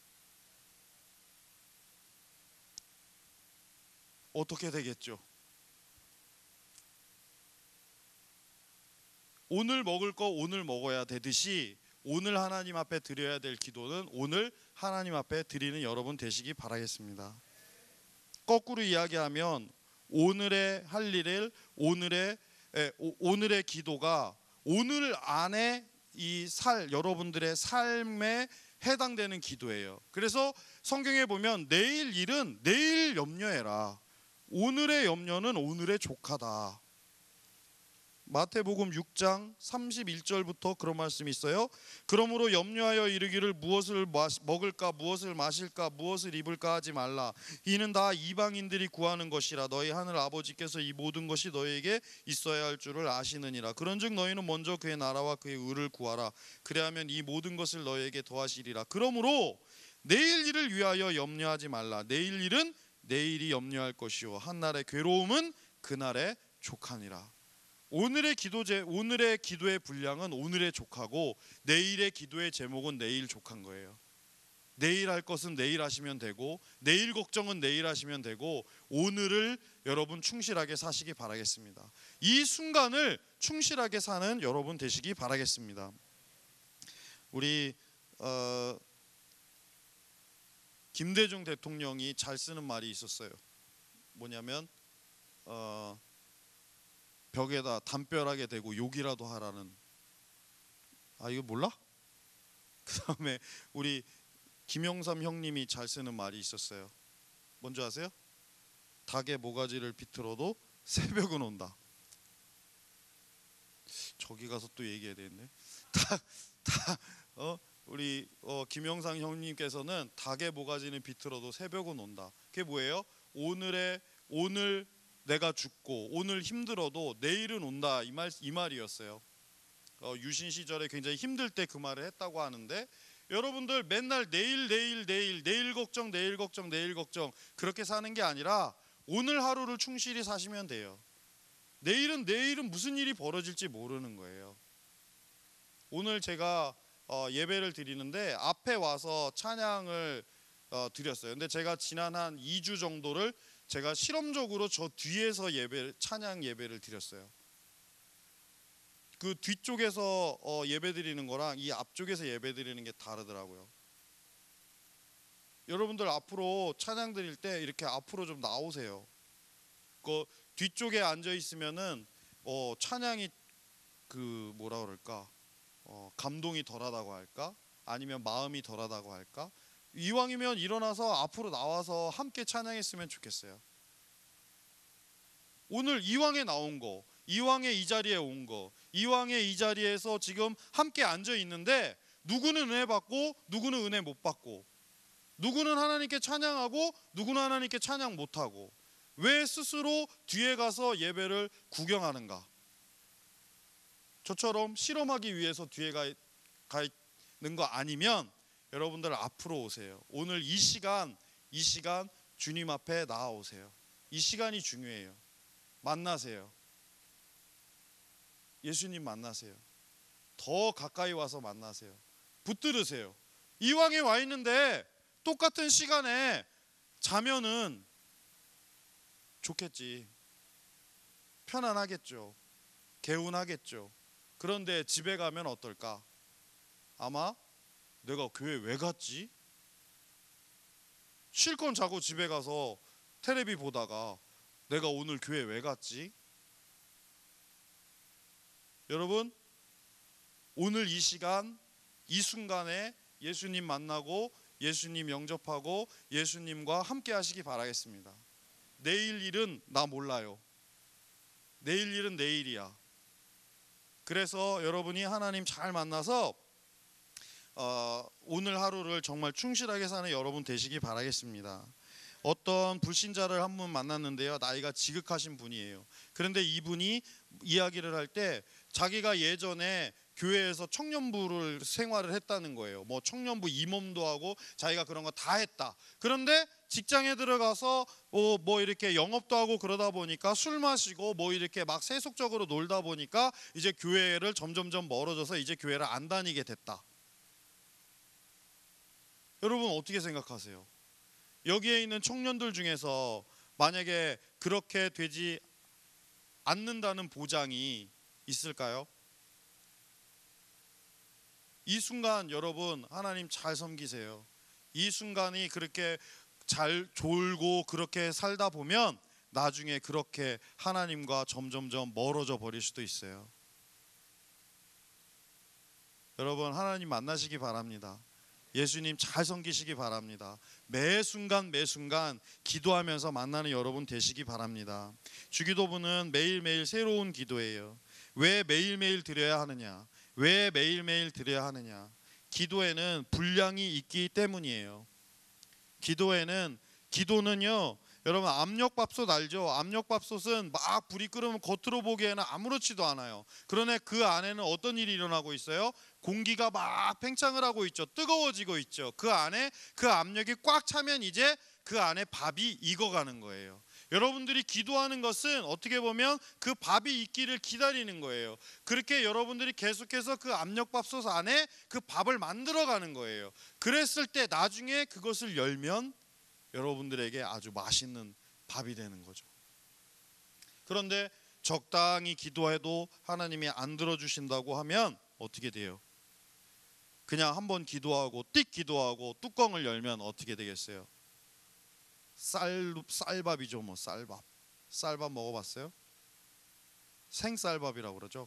어떻게 되겠죠? 오늘 먹을 거 오늘 먹어야 되듯이 오늘 하나님 앞에 드려야 될 기도는 오늘 하나님 앞에 드리는 여러분 되시기 바라겠습니다. 거꾸로 이야기하면 오늘의 할 일을 오늘의 기도가 오늘 안에 여러분들의 삶에 해당되는 기도예요. 그래서 성경에 보면 내일 일은 내일 염려해라. 오늘의 염려는 오늘의 족하다. 마태복음 6장 31절부터 그런 말씀이 있어요. 그러므로 염려하여 이르기를 무엇을 먹을까, 무엇을 마실까, 무엇을 입을까 하지 말라. 이는 다 이방인들이 구하는 것이라. 너희 하늘 아버지께서 이 모든 것이 너희에게 있어야 할 줄을 아시느니라. 그런즉 너희는 먼저 그의 나라와 그의 의를 구하라. 그래야면 이 모든 것을 너희에게 더하시리라. 그러므로 내일 일을 위하여 염려하지 말라. 내일 일은 내일이 염려할 것이요 한날의 괴로움은 그날의 족하니라. 오늘의 기도의 분량은 오늘의 족하고 내일의 기도의 제목은 내일 족한 거예요. 내일 할 것은 내일 하시면 되고 내일 걱정은 내일 하시면 되고 오늘을 여러분 충실하게 사시기 바라겠습니다. 이 순간을 충실하게 사는 여러분 되시기 바라겠습니다. 우리 김대중 대통령이 잘 쓰는 말이 있었어요. 뭐냐면 벽에다 담벼락에 대고 욕이라도 하라는. 이거 몰라? 그 다음에 우리 김영삼 형님이 잘 쓰는 말이 있었어요. 뭔지 아세요? 닭의 모가지를 비틀어도 새벽은 온다. 저기 가서 또 얘기해야 되겠네. 우리 김영삼 형님께서는 닭의 모가지는 비틀어도 새벽은 온다. 그게 뭐예요? 오늘 내가 죽고 오늘 힘들어도 내일은 온다, 이 말이었어요. 유신 시절에 굉장히 힘들 때 그 말을 했다고 하는데 여러분들 맨날 내일 걱정 그렇게 사는 게 아니라 오늘 하루를 충실히 사시면 돼요. 내일은 무슨 일이 벌어질지 모르는 거예요. 오늘 제가 예배를 드리는데 앞에 와서 찬양을 드렸어요. 근데 제가 지난 한 2주 정도를 제가 실험적으로 저 뒤에서 찬양 예배를 드렸어요. 그 뒤쪽에서 예배 드리는 거랑 이 앞쪽에서 예배 드리는 게 다르더라고요. 여러분들 앞으로 찬양 드릴 때 이렇게 앞으로 좀 나오세요. 그 뒤쪽에 앉아 있으면은 찬양이 뭐라 그럴까? 감동이 덜하다고 할까? 아니면 마음이 덜하다고 할까? 이왕이면 일어나서 앞으로 나와서 함께 찬양했으면 좋겠어요. 오늘 이왕에 나온 거, 이왕에 이 자리에 온 거, 이왕에 이 자리에서 지금 함께 앉아 있는데 누구는 은혜 받고 누구는 은혜 못 받고, 누구는 하나님께 찬양하고 누구는 하나님께 찬양 못 하고, 왜 스스로 뒤에 가서 예배를 구경하는가? 저처럼 실험하기 위해서 뒤에 가 있는 거 아니면 여러분들 앞으로 오세요. 오늘 이 시간 주님 앞에 나아오세요. 이 시간이 중요해요. 만나세요. 예수님 만나세요. 더 가까이 와서 만나세요. 붙들으세요. 이왕에 와 있는데 똑같은 시간에 자면은 좋겠지. 편안하겠죠. 개운하겠죠. 그런데 집에 가면 어떨까? 아마 내가 교회 왜 갔지? 실컷 자고 집에 가서 텔레비 보다가 내가 오늘 교회 왜 갔지? 여러분 오늘 이 시간 이 순간에 예수님 만나고 예수님 영접하고 예수님과 함께 하시기 바라겠습니다. 내일 일은 나 몰라요. 내일 일은 내일이야. 그래서 여러분이 하나님 잘 만나서 오늘 하루를 정말 충실하게 사는 여러분 되시기 바라겠습니다. 어떤 불신자를 한 분 만났는데요, 나이가 지극하신 분이에요. 그런데 이분이 이야기를 할 때 자기가 예전에 교회에서 청년부를 생활을 했다는 거예요. 뭐 청년부 임원도 하고 자기가 그런 거 다 했다. 그런데 직장에 들어가서 뭐 이렇게 영업도 하고 그러다 보니까 술 마시고 뭐 이렇게 막 세속적으로 놀다 보니까 이제 교회를 점점점 멀어져서 이제 교회를 안 다니게 됐다. 여러분 어떻게 생각하세요? 여기에 있는 청년들 중에서 만약에 그렇게 되지 않는다는 보장이 있을까요? 이 순간 여러분 하나님 잘 섬기세요. 이 순간이 그렇게 잘 졸고 그렇게 살다 보면 나중에 그렇게 하나님과 점점점 멀어져 버릴 수도 있어요. 여러분 하나님 만나시기 바랍니다. 예수님 잘 섬기시기 바랍니다. 매 순간 기도하면서 만나는 여러분 되시기 바랍니다. 주기도문은 매일매일 새로운 기도예요. 왜 매일매일 드려야 하느냐? 왜 매일매일 드려야 하느냐? 기도에는 분량이 있기 때문이에요. 기도는요 여러분 압력밥솥 알죠? 압력밥솥은 막 불이 끓으면 겉으로 보기에는 아무렇지도 않아요. 그러나 그 안에는 어떤 일이 일어나고 있어요? 공기가 막 팽창을 하고 있죠. 뜨거워지고 있죠. 그 안에 그 압력이 꽉 차면 이제 그 안에 밥이 익어가는 거예요. 여러분들이 기도하는 것은 어떻게 보면 그 밥이 익기를 기다리는 거예요. 그렇게 여러분들이 계속해서 그 압력밥솥 안에 그 밥을 만들어가는 거예요. 그랬을 때 나중에 그것을 열면 여러분들에게 아주 맛있는 밥이 되는 거죠. 그런데 적당히 기도해도 하나님이 안 들어주신다고 하면 어떻게 돼요? 그냥 한번 기도하고 띡 기도하고 뚜껑을 열면 어떻게 되겠어요? 쌀밥이죠. 뭐 쌀밥 먹어봤어요? 생쌀밥이라고 그러죠.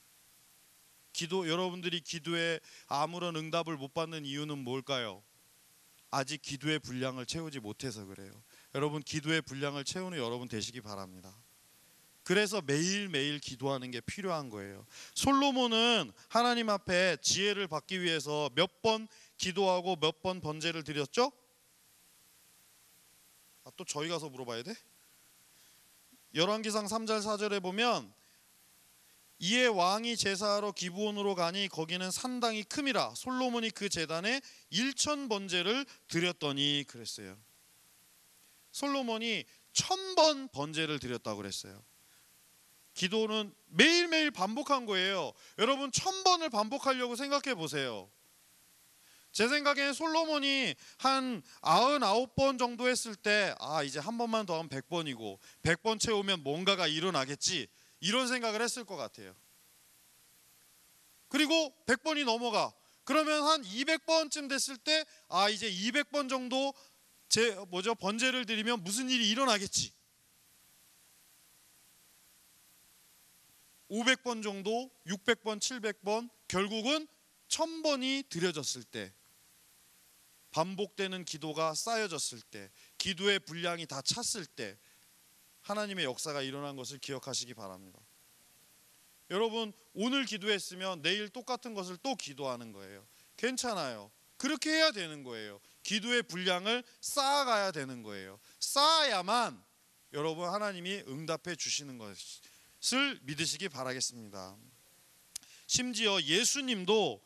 여러분들이 기도에 아무런 응답을 못 받는 이유는 뭘까요? 아직 기도의 분량을 채우지 못해서 그래요. 여러분 기도의 분량을 채우는 여러분 되시기 바랍니다. 그래서 매일매일 기도하는 게 필요한 거예요. 솔로몬은 하나님 앞에 지혜를 받기 위해서 몇 번 기도하고 몇 번 번제를 드렸죠? 또 저희 가서 물어봐야 돼? 열왕기상 3절 4절에 보면 이에 왕이 제사하러 기브온으로 가니 거기는 산당이 큼이라 솔로몬이 그 제단에 1000번제를 드렸더니 그랬어요. 솔로몬이 1000번 번제를 드렸다고 그랬어요. 기도는 매일매일 반복한 거예요. 여러분 1000번을 반복하려고 생각해 보세요. 제 생각에는 솔로몬이 한 99번 정도 했을 때 이제 한 번만 더 하면 100번이고 100번 채우면 뭔가가 일어나겠지 이런 생각을 했을 것 같아요. 그리고 100번이 넘어가. 그러면 한 200번쯤 됐을 때 이제 200번 정도 번제를 드리면 무슨 일이 일어나겠지. 500번 정도, 600번, 700번, 결국은 1000번이 드려졌을 때, 반복되는 기도가 쌓여졌을 때, 기도의 분량이 다 찼을 때 하나님의 역사가 일어난 것을 기억하시기 바랍니다. 여러분 오늘 기도했으면 내일 똑같은 것을 또 기도하는 거예요. 괜찮아요. 그렇게 해야 되는 거예요. 기도의 분량을 쌓아가야 되는 거예요. 쌓아야만 여러분 하나님이 응답해 주시는 것을 믿으시기 바라겠습니다. 심지어 예수님도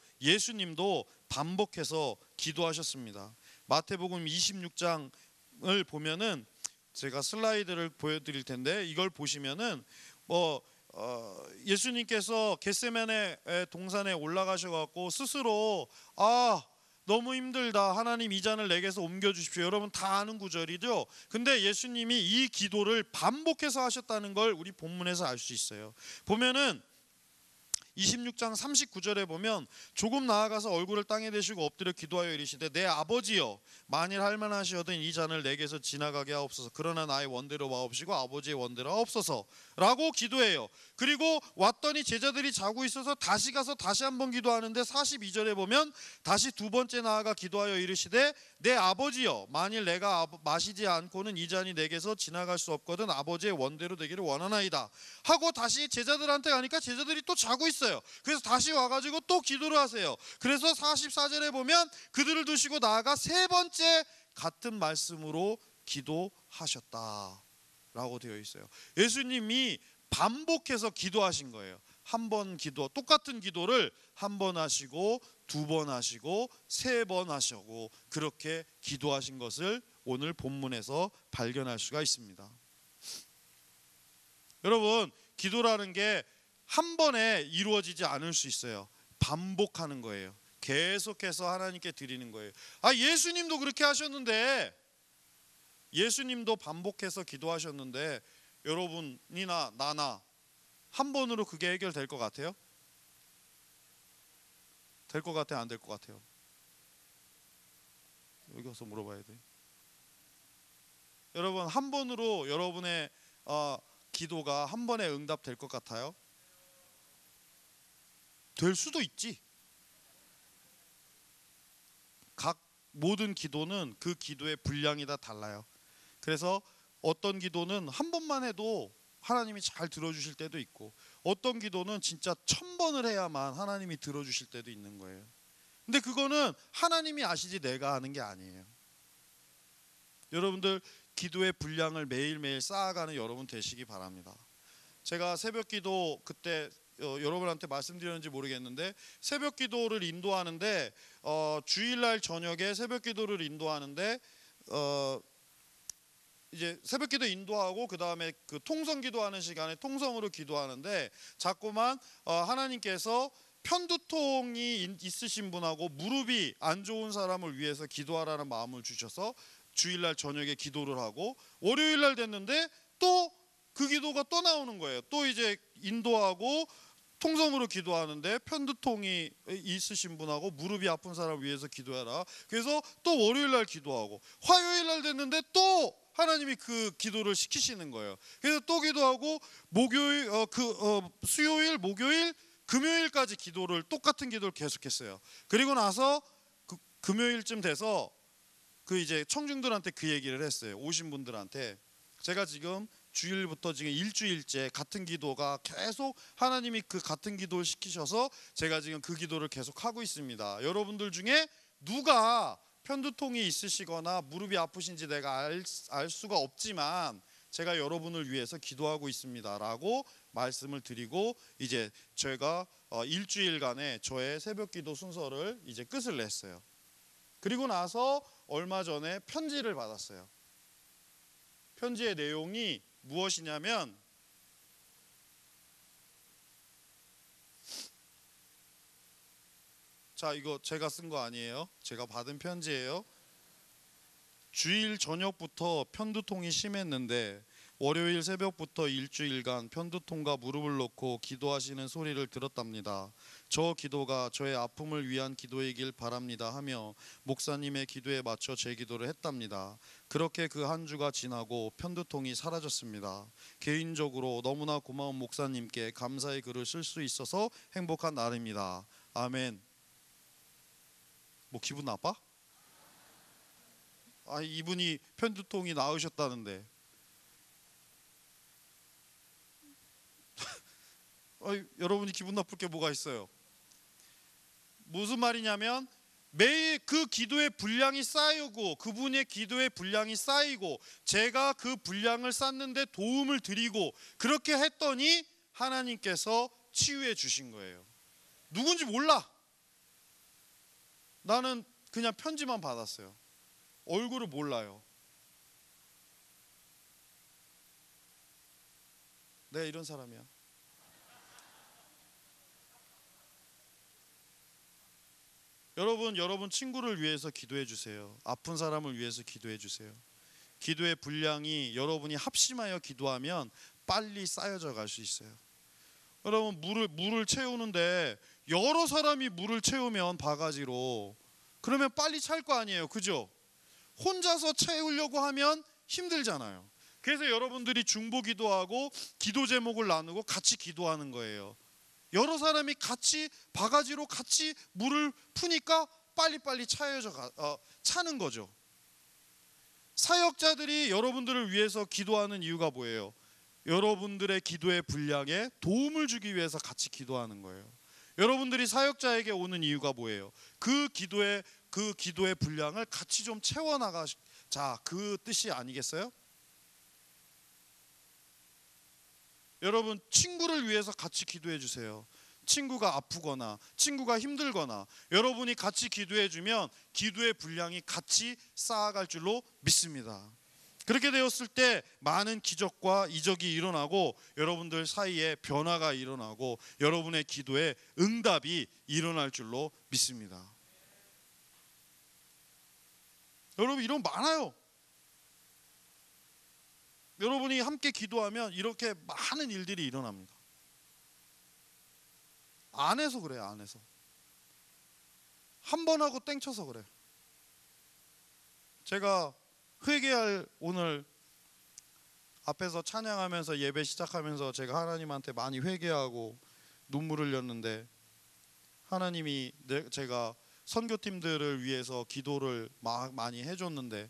반복해서 기도하셨습니다. 마태복음 26장을 보면은 제가 슬라이드를 보여드릴 텐데 이걸 보시면은 예수님께서 겟세마네 동산에 올라가셔갖고 스스로 너무 힘들다 하나님 이 잔을 내게서 옮겨주십시오. 여러분 다 아는 구절이죠. 근데 예수님이 이 기도를 반복해서 하셨다는 걸 우리 본문에서 알 수 있어요. 보면은 26장 39절에 보면 조금 나아가서 얼굴을 땅에 대시고 엎드려 기도하여 이르시되 내 아버지여 만일 할만하시거든 이 잔을 내게서 지나가게 하옵소서. 그러나 나의 원대로 마옵시고 아버지의 원대로 하옵소서 라고 기도해요. 그리고 왔더니 제자들이 자고 있어서 다시 가서 다시 한번 기도하는데 42절에 보면 다시 두 번째 나아가 기도하여 이르시되 내 아버지여 만일 내가 마시지 않고는 이 잔이 내게서 지나갈 수 없거든 아버지의 원대로 되기를 원하나이다 하고 다시 제자들한테 가니까 제자들이 또 자고 있어요. 그래서 다시 와가지고 또 기도를 하세요. 그래서 44절에 보면 그들을 두시고 나아가 세 번째 같은 말씀으로 기도하셨다 라고 되어 있어요. 예수님이 반복해서 기도하신 거예요. 한 번 기도, 똑같은 기도를 한 번 하시고 두 번 하시고 세 번 하시고 그렇게 기도하신 것을 오늘 본문에서 발견할 수가 있습니다. 여러분, 기도라는 게 한 번에 이루어지지 않을 수 있어요. 반복하는 거예요. 계속해서 하나님께 드리는 거예요. 예수님도 그렇게 하셨는데, 예수님도 반복해서 기도하셨는데 여러분이나 나나 한 번으로 그게 해결될 것 같아요? 될 것 같아요? 안 될 것 같아요? 여기 와서 물어봐야 돼. 여러분, 한 번으로 여러분의 기도가 한 번에 응답될 것 같아요? 될 수도 있지. 각 모든 기도는 그 기도의 분량이 다 달라요. 그래서 어떤 기도는 한 번만 해도 하나님이 잘 들어주실 때도 있고, 어떤 기도는 진짜 1000번을 해야만 하나님이 들어주실 때도 있는 거예요. 근데 그거는 하나님이 아시지 내가 아는 게 아니에요. 여러분들 기도의 분량을 매일매일 쌓아가는 여러분 되시기 바랍니다. 제가 새벽 기도 그때 여러분한테 말씀드렸는지 모르겠는데, 새벽 기도를 인도하는데 주일날 저녁에 새벽 기도를 인도하는데 이제 새벽 기도 인도하고 그 다음에 그 통성 기도하는 시간에 통성으로 기도하는데, 자꾸만 하나님께서 편두통이 있으신 분하고 무릎이 안 좋은 사람을 위해서 기도하라는 마음을 주셔서 주일날 저녁에 기도를 하고, 월요일날 됐는데 또 그 기도가 또 나오는 거예요. 또 이제 인도하고 통성으로 기도하는데 편두통이 있으신 분하고 무릎이 아픈 사람을 위해서 기도해라. 그래서 또 월요일날 기도하고, 화요일날 됐는데 또 하나님이 그 기도를 시키시는 거예요. 그래서 또 기도하고 목요일, 수요일, 목요일, 금요일까지 기도를 똑같은 기도를 계속했어요. 그리고 나서 금요일쯤 돼서 그 이제 청중들한테 그 얘기를 했어요. 오신 분들한테 제가 지금 주일부터 지금 일주일째 같은 기도가 계속 하나님이 그 같은 기도를 시키셔서 제가 지금 그 기도를 계속 하고 있습니다. 여러분들 중에 누가 편두통이 있으시거나 무릎이 아프신지 내가 알 수가 없지만 제가 여러분을 위해서 기도하고 있습니다 라고 말씀을 드리고, 이제 제가 일주일간의 저의 새벽 기도 순서를 이제 끝을 냈어요. 그리고 나서 얼마 전에 편지를 받았어요. 편지의 내용이 무엇이냐면, 자, 이거 제가 쓴 거 아니에요. 제가 받은 편지예요. 주일 저녁부터 편두통이 심했는데 월요일 새벽부터 일주일간 편두통과 무릎을 놓고 기도하시는 소리를 들었답니다. 저 기도가 저의 아픔을 위한 기도이길 바랍니다 하며 목사님의 기도에 맞춰 제 기도를 했답니다. 그렇게 그 한 주가 지나고 편두통이 사라졌습니다. 개인적으로 너무나 고마운 목사님께 감사의 글을 쓸 수 있어서 행복한 날입니다. 아멘. 뭐 기분 나빠? 이분이 편두통이 나으셨다는데 여러분이 기분 나쁠 게 뭐가 있어요? 무슨 말이냐면, 매일 그 기도의 분량이 쌓이고 그분의 기도의 분량이 쌓이고 제가 그 분량을 쌓는데 도움을 드리고 그렇게 했더니 하나님께서 치유해 주신 거예요. 누군지 몰라. 나는 그냥 편지만 받았어요. 얼굴을 몰라요. 내가 이런 사람이야. 여러분 친구를 위해서 기도해 주세요. 아픈 사람을 위해서 기도해 주세요. 기도의 분량이 여러분이 합심하여 기도하면 빨리 쌓여져 갈 수 있어요. 여러분 물을 채우는데 여러 사람이 물을 채우면 바가지로 그러면 빨리 찰 거 아니에요, 그죠? 혼자서 채우려고 하면 힘들잖아요. 그래서 여러분들이 중보 기도하고 기도 제목을 나누고 같이 기도하는 거예요. 여러 사람이 같이 바가지로 같이 물을 푸니까 빨리빨리 차는 거죠. 사역자들이 여러분들을 위해서 기도하는 이유가 뭐예요? 여러분들의 기도의 분량에 도움을 주기 위해서 같이 기도하는 거예요. 여러분들이 사역자에게 오는 이유가 뭐예요? 그 기도의 분량을 같이 좀 채워나가자, 그 뜻이 아니겠어요? 여러분, 친구를 위해서 같이 기도해 주세요. 친구가 아프거나 친구가 힘들거나 여러분이 같이 기도해 주면 기도의 분량이 같이 쌓아갈 줄로 믿습니다. 그렇게 되었을 때 많은 기적과 이적이 일어나고 여러분들 사이에 변화가 일어나고 여러분의 기도에 응답이 일어날 줄로 믿습니다. 여러분, 이런 많아요. 여러분이 함께 기도하면 이렇게 많은 일들이 일어납니다. 안에서 그래요. 안에서 한 번 하고 땡쳐서 그래요. 제가 회개할, 오늘 앞에서 찬양하면서 예배 시작하면서 제가 하나님한테 많이 회개하고 눈물을 흘렸는데, 하나님이 제가 선교팀들을 위해서 기도를 많이 해줬는데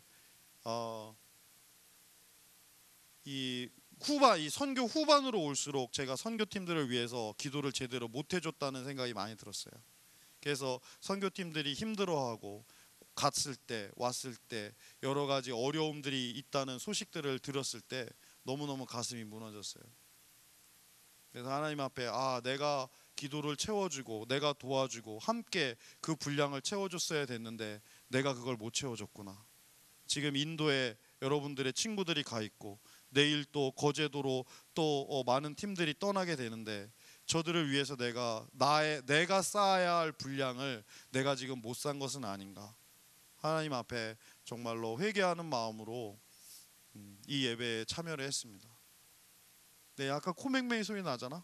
이 선교 후반으로 올수록 제가 선교팀들을 위해서 기도를 제대로 못 해줬다는 생각이 많이 들었어요. 그래서 선교팀들이 힘들어하고 갔을 때 왔을 때 여러 가지 어려움들이 있다는 소식들을 들었을 때 너무너무 가슴이 무너졌어요. 그래서 하나님 앞에 내가 기도를 채워주고 내가 도와주고 함께 그 분량을 채워줬어야 됐는데 내가 그걸 못 채워줬구나. 지금 인도에 여러분들의 친구들이 가 있고 내일 또 거제도로 또 많은 팀들이 떠나게 되는데 저들을 위해서 내가 쌓아야 할 분량을 내가 지금 못 산 것은 아닌가. 하나님 앞에 정말로 회개하는 마음으로 이 예배에 참여를 했습니다. 네, 약간 코맹맹이 소리 나잖아.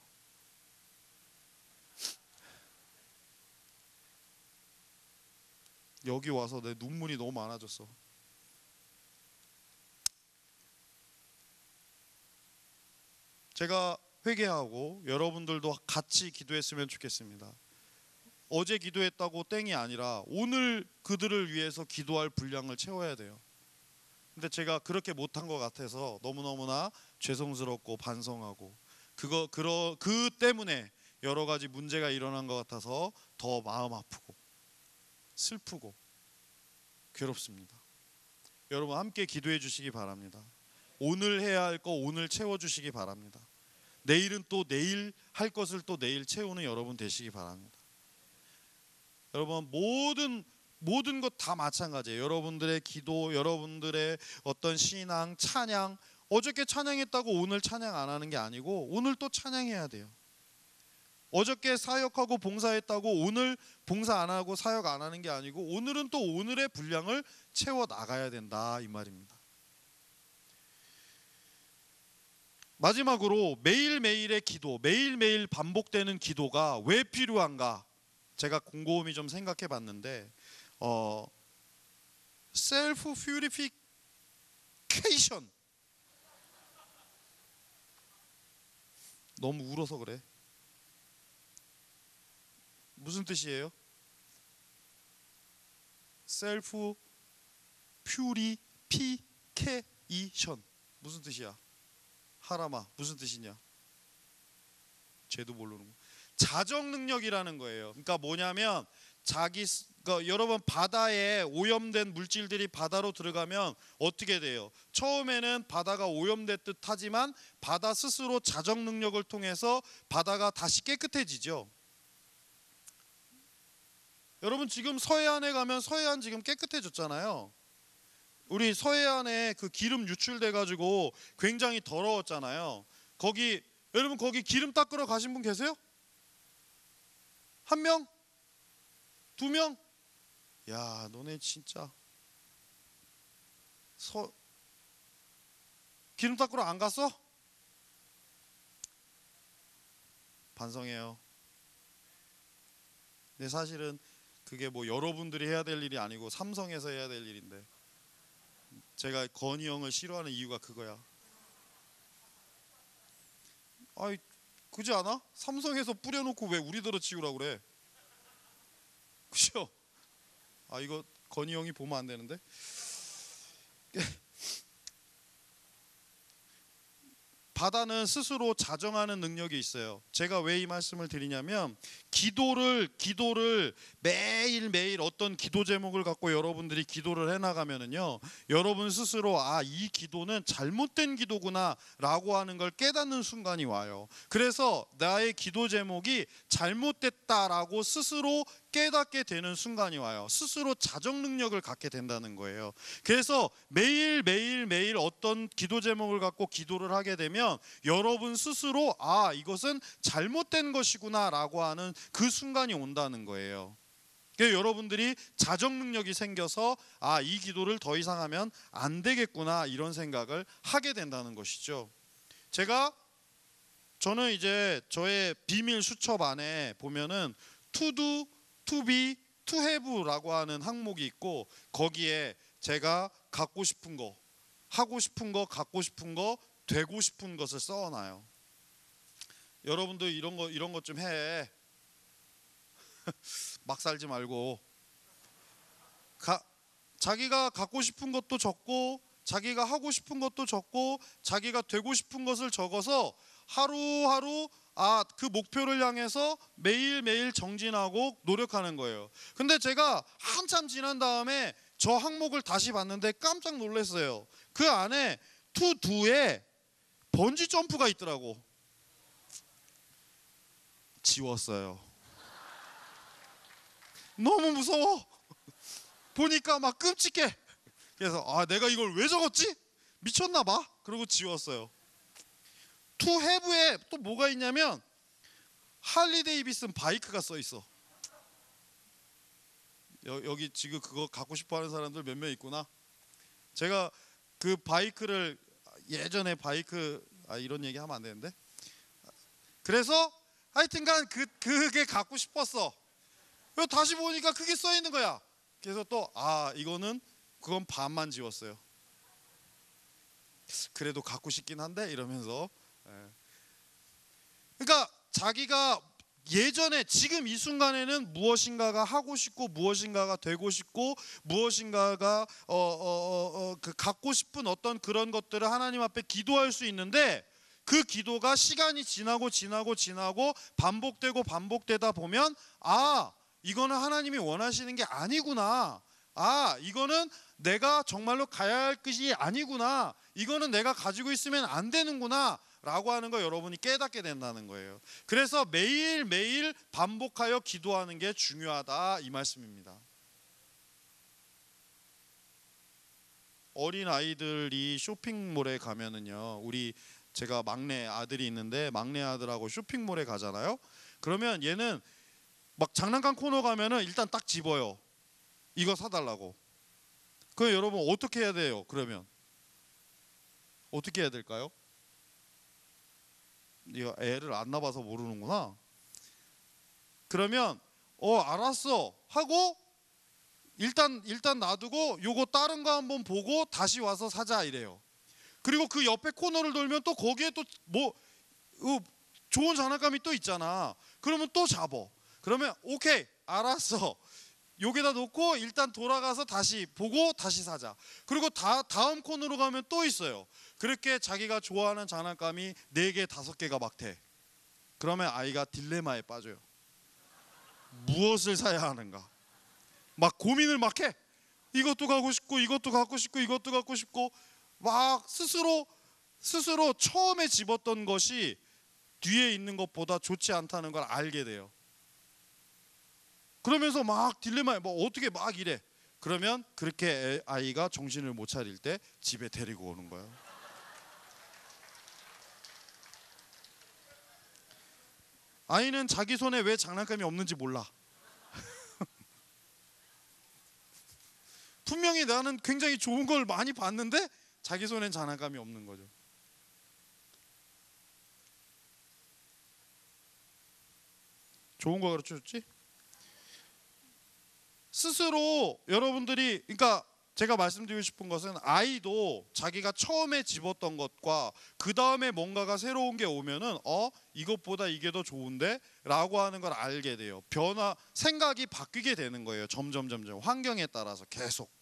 여기 와서 내 눈물이 너무 많아졌어. 제가 회개하고 여러분들도 같이 기도했으면 좋겠습니다. 어제 기도했다고 땡이 아니라 오늘 그들을 위해서 기도할 분량을 채워야 돼요. 근데 제가 그렇게 못한 것 같아서 너무너무나 죄송스럽고 반성하고 그 때문에 여러 가지 문제가 일어난 것 같아서 더 마음 아프고 슬프고 괴롭습니다. 여러분 함께 기도해 주시기 바랍니다. 오늘 해야 할 거 오늘 채워주시기 바랍니다. 내일은 또 내일 할 것을 또 내일 채우는 여러분 되시기 바랍니다. 여러분 모든 것 다 마찬가지예요. 여러분들의 기도, 여러분들의 어떤 신앙, 찬양, 어저께 찬양했다고 오늘 찬양 안 하는 게 아니고 오늘 또 찬양해야 돼요. 어저께 사역하고 봉사했다고 오늘 봉사 안 하고 사역 안 하는 게 아니고 오늘은 또 오늘의 분량을 채워 나가야 된다, 이 말입니다. 마지막으로 매일매일의 기도, 매일매일 반복되는 기도가 왜 필요한가? 제가 곰곰이 좀 생각해 봤는데 셀프 퓨리피케이션. 너무 울어서 그래. 무슨 뜻이에요? 셀프 퓨리피케이션 무슨 뜻이야? 하라마 무슨 뜻이냐? 쟤도 모르는 거. 자정 능력이라는 거예요. 그러니까 뭐냐면 여러분 바다에 오염된 물질들이 바다로 들어가면 어떻게 돼요? 처음에는 바다가 오염된 듯 하지만 바다 스스로 자정 능력을 통해서 바다가 다시 깨끗해지죠. 여러분 지금 서해안에 가면 서해안 지금 깨끗해졌잖아요. 우리 서해안에 그 기름 유출돼 가지고 굉장히 더러웠잖아요. 여러분 거기 기름 닦으러 가신 분 계세요? 한 명? 두 명? 야, 너네 진짜 기름 닦으러 안 갔어? 반성해요. 근데 사실은 그게 뭐 여러분들이 해야 될 일이 아니고 삼성에서 해야 될 일인데 제가 건희 형을 싫어하는 이유가 그거야. 아이 그지 않아? 삼성에서 뿌려놓고 왜 우리더러 치우라고 그래? 그죠? 아 이거 건희 형이 보면 안 되는데. 바다는 스스로 자정하는 능력이 있어요. 제가 왜 이 말씀을 드리냐면 기도를 매일매일 어떤 기도 제목을 갖고 여러분들이 기도를 해나가면은요, 여러분 스스로 이 기도는 잘못된 기도구나 라고 하는 걸 깨닫는 순간이 와요. 그래서 나의 기도 제목이 잘못됐다라고 스스로 깨닫게 되는 순간이 와요. 스스로 자정 능력을 갖게 된다는 거예요. 그래서 매일 어떤 기도 제목을 갖고 기도를 하게 되면 여러분 스스로 이것은 잘못된 것이구나 라고 하는 그 순간이 온다는 거예요. 그래서 여러분들이 자정 능력이 생겨서 이 기도를 더 이상 하면 안 되겠구나 이런 생각을 하게 된다는 것이죠. 저는 이제 저의 비밀 수첩 안에 보면은 to do, to be, to have라고 하는 항목이 있고 거기에 제가 갖고 싶은 거, 하고 싶은 거, 갖고 싶은 거, 되고 싶은 것을 써놔요. 여러분도 이런 것 좀 해. 막 살지 말고 자기가 갖고 싶은 것도 적고 자기가 하고 싶은 것도 적고 자기가 되고 싶은 것을 적어서 하루하루 그 목표를 향해서 매일매일 정진하고 노력하는 거예요. 근데 제가 한참 지난 다음에 저 항목을 다시 봤는데 깜짝 놀랐어요. 그 안에 to do에 번지 점프가 있더라고. 지웠어요. 너무 무서워. 보니까 막 끔찍해. 그래서 내가 이걸 왜 적었지? 미쳤나 봐. 그러고 지웠어요. to have에 또 뭐가 있냐면 할리 데이비슨 바이크가 써 있어. 여기 지금 그거 갖고 싶어 하는 사람들 몇 명 있구나. 제가 그 바이크를 예전에 이런 얘기 하면 안 되는데. 그래서 하여튼간 그게 갖고 싶었어. 다시 보니까 그게 써 있는 거야. 그래서 또 그건 반만 지웠어요. 그래도 갖고 싶긴 한데 이러면서. 그러니까 자기가 예전에 지금 이 순간에는 무엇인가가 하고 싶고 무엇인가가 되고 싶고 무엇인가가 갖고 싶은 어떤 그런 것들을 하나님 앞에 기도할 수 있는데 그 기도가 시간이 지나고 반복되다 보면 이거는 하나님이 원하시는 게 아니구나. 이거는 내가 정말로 가야 할 것이 아니구나. 이거는 내가 가지고 있으면 안 되는구나 라고 하는 거 여러분이 깨닫게 된다는 거예요. 그래서 매일매일 반복하여 기도하는 게 중요하다 이 말씀입니다. 어린 아이들이 쇼핑몰에 가면은요, 제가 막내 아들이 있는데 막내 아들하고 쇼핑몰에 가잖아요. 그러면 얘는 막 장난감 코너 가면은 일단 딱 집어요. 이거 사달라고. 그럼 여러분 어떻게 해야 돼요? 그러면 어떻게 해야 될까요? 이거 애를 안 낳아서 모르는구나. 그러면 알았어 하고 일단 놔두고 요거 다른 거 한번 보고 다시 와서 사자 이래요. 그리고 그 옆에 코너를 돌면 또 거기에 또 뭐 좋은 장난감이 또 있잖아. 그러면 또 잡어. 그러면 오케이 알았어. 여기다 놓고 일단 돌아가서 다시 보고 다시 사자. 그리고 다음 코너로 가면 또 있어요. 그렇게 자기가 좋아하는 장난감이 4개, 5개가 막 돼. 그러면 아이가 딜레마에 빠져요. 무엇을 사야 하는가? 막 고민을 막 해. 이것도 가고 싶고 이것도 갖고 싶고 이것도 갖고 싶고 막 스스로 처음에 집었던 것이 뒤에 있는 것보다 좋지 않다는 걸 알게 돼요. 그러면서 막 딜레마에 어떻게 막 이래. 그러면 그렇게 아이가 정신을 못 차릴 때 집에 데리고 오는 거예요. 아이는 자기 손에 왜 장난감이 없는지 몰라. 분명히 나는 굉장히 좋은 걸 많이 봤는데 자기 손엔 장난감이 없는 거죠. 좋은 거 가르쳐줬지? 스스로 여러분들이, 그러니까 제가 말씀드리고 싶은 것은 아이도 자기가 처음에 집었던 것과 그 다음에 뭔가가 새로운 게 오면은 이것보다 이게 더 좋은데 라고 하는 걸 알게 돼요. 생각이 바뀌게 되는 거예요. 점점 환경에 따라서 계속.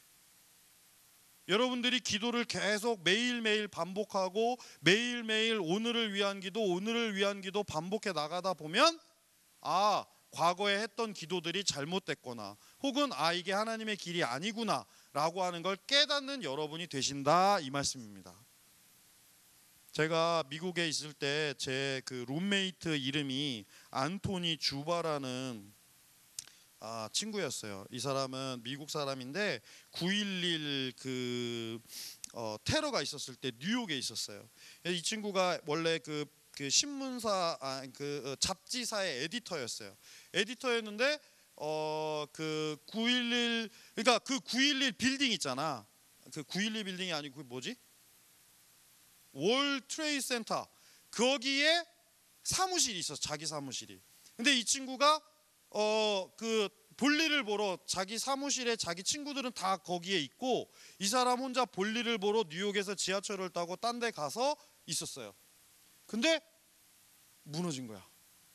여러분들이 기도를 계속 매일매일 반복하고 매일매일 오늘을 위한 기도 반복해 나가다 보면 과거에 했던 기도들이 잘못됐거나 혹은 이게 하나님의 길이 아니구나 라고 하는 걸 깨닫는 여러분이 되신다, 이 말씀입니다. 제가 미국에 있을 때 제 그 룸메이트 이름이 안토니 주바라는 친구였어요. 이 사람은 미국 사람인데 9.11 테러가 있었을 때 뉴욕에 있었어요. 이 친구가 원래 그 신문사 잡지사의 에디터였어요. 에디터였는데 그 9.11, 그러니까 그 9.11 빌딩 있잖아. 그 9.11 빌딩이 아니고 뭐지? 월드 트레이드 센터. 거기에 사무실이 있었어. 자기 사무실이. 근데 이 친구가 그 볼일을 보러 자기 사무실에 자기 친구들은 다 거기에 있고 이 사람 혼자 볼일을 보러 뉴욕에서 지하철을 타고 딴 데 가서 있었어요. 근데 무너진 거야.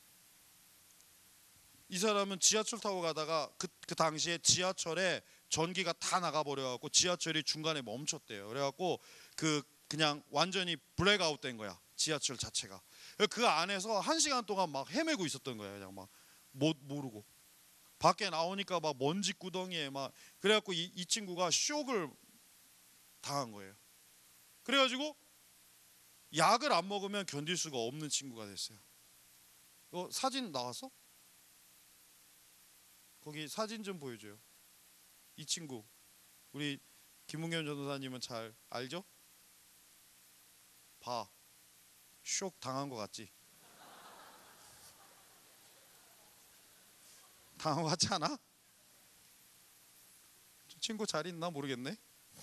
이 사람은 지하철 타고 가다가 그 당시에 지하철에 전기가 다 나가버려갖고 지하철이 중간에 멈췄대요. 그래갖고 그냥 완전히 블랙아웃 된 거야. 지하철 자체가. 그 안에서 1시간 동안 막 헤매고 있었던 거예요. 그냥 막 모르고. 밖에 나오니까 막 먼지 구덩이에 막, 그래갖고 이 친구가 쇼크를 당한 거예요. 그래가지고 약을 안 먹으면 견딜 수가 없는 친구가 됐어요. 사진 나왔어? 거기 사진 좀 보여줘요. 이 친구, 우리 김웅현 전도사님은 잘 알죠? 봐, 쇼크 당한 거 같지? 당한 거 같지 않아? 친구 잘 있나 모르겠네.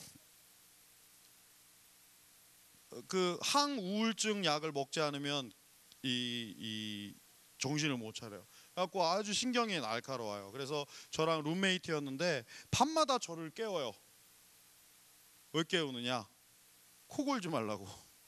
그 항우울증 약을 먹지 않으면 이 정신을 못 차려요. 그래갖고 아주 신경이 날카로워요. 그래서 저랑 룸메이트였는데 밤마다 저를 깨워요. 왜 깨우느냐? 코 골지 말라고.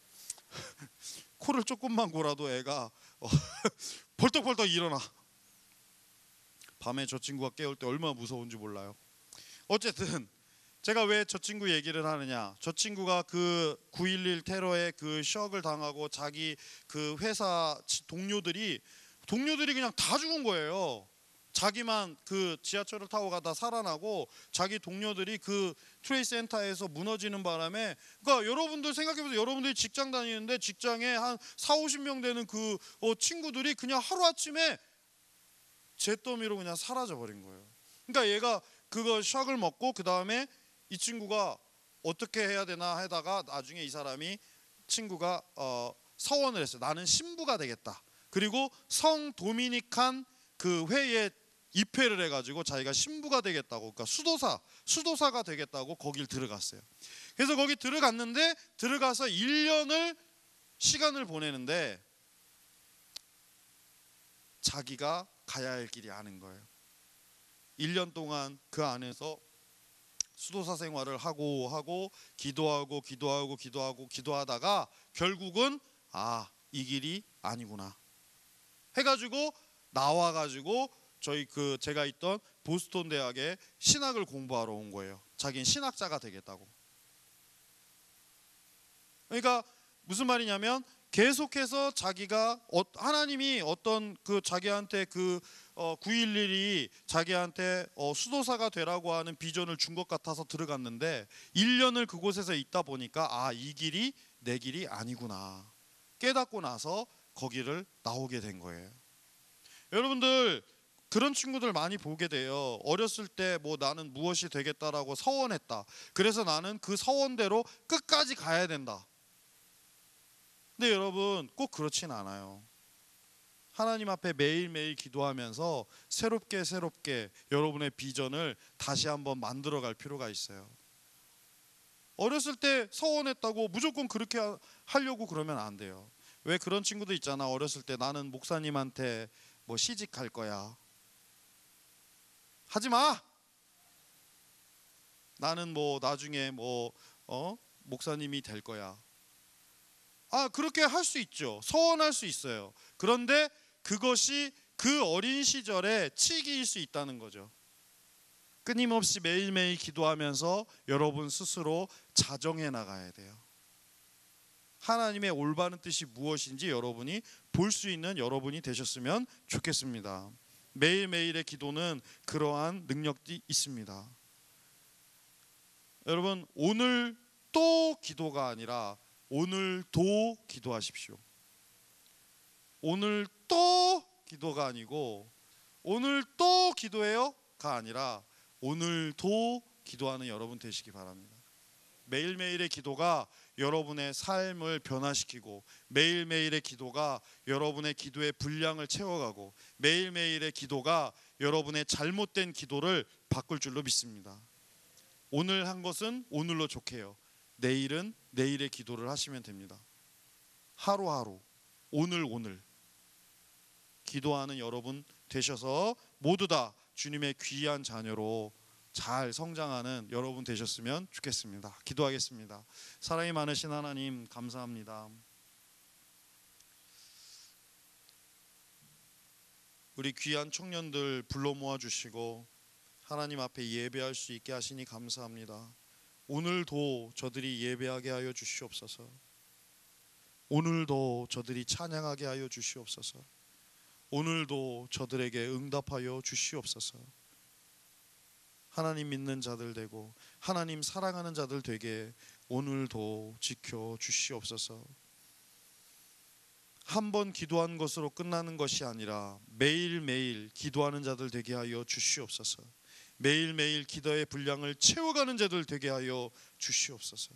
코를 조금만 골아도 애가 벌떡벌떡 일어나. 밤에 저 친구가 깨울 때 얼마나 무서운지 몰라요. 어쨌든 제가 왜 저 친구 얘기를 하느냐? 저 친구가 그 9.11 테러에 그 셔크를 당하고 자기 그 회사 동료들이 그냥 다 죽은 거예요. 자기만 그 지하철을 타고 가다 살아나고 자기 동료들이 그 트레이드 센터에서 무너지는 바람에, 그러니까 여러분들 생각해보세요. 여러분들이 직장 다니는데 직장에 한 40-50명 되는 그 친구들이 그냥 하루아침에 잿더미로 그냥 사라져 버린 거예요. 그러니까 얘가 그거 샥을 먹고 그 다음에 이 친구가 어떻게 해야 되나 하다가 나중에 이 사람이 친구가 서원을 했어요. 나는 신부가 되겠다. 그리고 성 도미니칸 그 회에 입회를 해가지고 자기가 신부가 되겠다고, 그러니까 수도사가 되겠다고 거길 들어갔어요. 그래서 거기 들어갔는데 들어가서 1년을 시간을 보내는데 자기가 가야 할 길이 아닌 거예요. 1년 동안 그 안에서 수도사 생활을 하고 기도하다가 결국은 이 길이 아니구나 해가지고 나와가지고 저희 제가 있던 보스턴 대학에 신학을 공부하러 온 거예요. 자기는 신학자가 되겠다고. 그러니까 무슨 말이냐면 계속해서 자기가 하나님이 어떤 자기한테 9.11이 자기한테 수도사가 되라고 하는 비전을 준 것 같아서 들어갔는데 1년을 그곳에서 있다 보니까 이 길이 내 길이 아니구나 깨닫고 나서 거기를 나오게 된 거예요. 여러분들 그런 친구들 많이 보게 돼요. 어렸을 때 나는 무엇이 되겠다라고 서원했다. 그래서 나는 그 서원대로 끝까지 가야 된다. 근데 여러분 꼭 그렇진 않아요. 하나님 앞에 매일매일 기도하면서 새롭게 여러분의 비전을 다시 한번 만들어갈 필요가 있어요. 어렸을 때 서원했다고 무조건 그렇게 하려고 그러면 안 돼요. 왜 그런 친구도 있잖아. 어렸을 때 나는 목사님한테 뭐 시집 갈 거야. 하지 마. 나는 뭐 나중에 뭐 목사님이 될 거야. 그렇게 할 수 있죠. 서원할 수 있어요. 그런데 그것이 그 어린 시절의 치기일 수 있다는 거죠. 끊임없이 매일매일 기도하면서 여러분 스스로 자정해 나가야 돼요. 하나님의 올바른 뜻이 무엇인지 여러분이 볼 수 있는 여러분이 되셨으면 좋겠습니다. 매일매일의 기도는 그러한 능력이 있습니다. 여러분, 오늘 또 기도가 아니라 오늘도 기도하십시오. 오늘 또 기도가 아니고 오늘 또 기도해요가 아니라 오늘도 기도하는 여러분 되시기 바랍니다. 매일매일의 기도가 여러분의 삶을 변화시키고 매일매일의 기도가 여러분의 기도의 분량을 채워가고 매일매일의 기도가 여러분의 잘못된 기도를 바꿀 줄로 믿습니다. 오늘 한 것은 오늘로 족해요. 내일은 내일의 기도를 하시면 됩니다. 하루하루 오늘 기도하는 여러분 되셔서 모두 다 주님의 귀한 자녀로 잘 성장하는 여러분 되셨으면 좋겠습니다. 기도하겠습니다. 사랑이 많으신 하나님 감사합니다. 우리 귀한 청년들 불러 모아 주시고 하나님 앞에 예배할 수 있게 하시니 감사합니다. 오늘도 저들이 예배하게 하여 주시옵소서. 오늘도 저들이 찬양하게 하여 주시옵소서. 오늘도 저들에게 응답하여 주시옵소서. 하나님 믿는 자들 되고 하나님 사랑하는 자들 되게 오늘도 지켜 주시옵소서. 한 번 기도한 것으로 끝나는 것이 아니라 매일매일 기도하는 자들 되게 하여 주시옵소서. 매일매일 기도의 분량을 채워가는 자들 되게 하여 주시옵소서.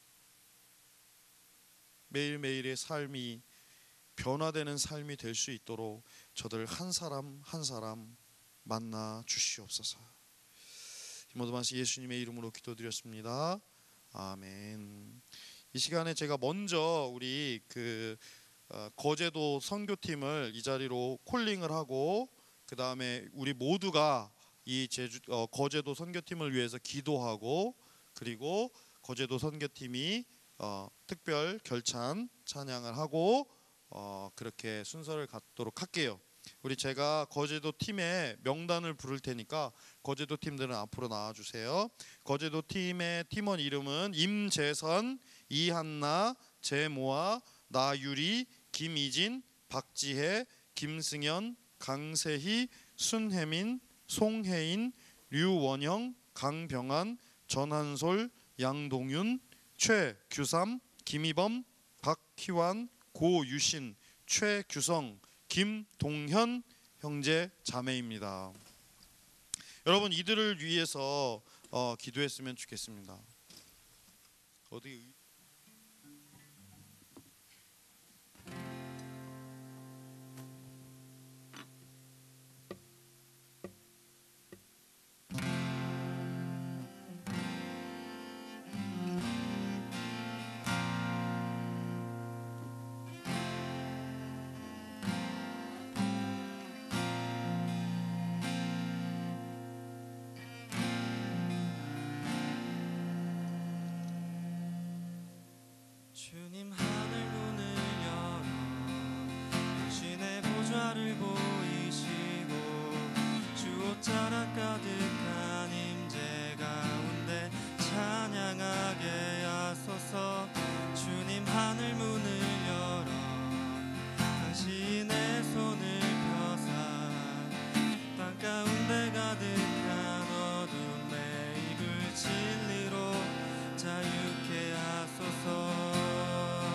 매일매일의 삶이 변화되는 삶이 될 수 있도록 저들 한 사람 한 사람 만나 주시옵소서. 이 모든 말씀 예수님의 이름으로 기도드렸습니다. 아멘. 이 시간에 제가 먼저 우리 거제도 선교팀을 이 자리로 콜링을 하고 그 다음에 우리 모두가 이 거제도 선교팀을 위해서 기도하고 그리고 거제도 선교팀이 특별 결찬 찬양을 하고 그렇게 순서를 갖도록 할게요. 우리 제가 거제도 팀의 명단을 부를 테니까 거제도 팀들은 앞으로 나와주세요. 거제도 팀의 팀원 이름은 임재선, 이한나, 재모아, 나유리, 김이진, 박지혜, 김승현, 강세희, 순혜민, 송혜인, 류원영, 강병환, 전한솔, 양동윤, 최규삼, 김희범, 박희완, 고유신, 최규성, 김동현 형제 자매입니다. 여러분 이들을 위해서 기도했으면 좋겠습니다. 어디 주님 하늘 문을 열어 당신의 보좌를 보이시고 주 옷자락 가득한 임재 가운데 찬양하게 하소서. 주님 하늘 문을 열어 당신의 손을 펴사 땅 가운데 가득한 어둠에 이불 진리로 자유케 하소서.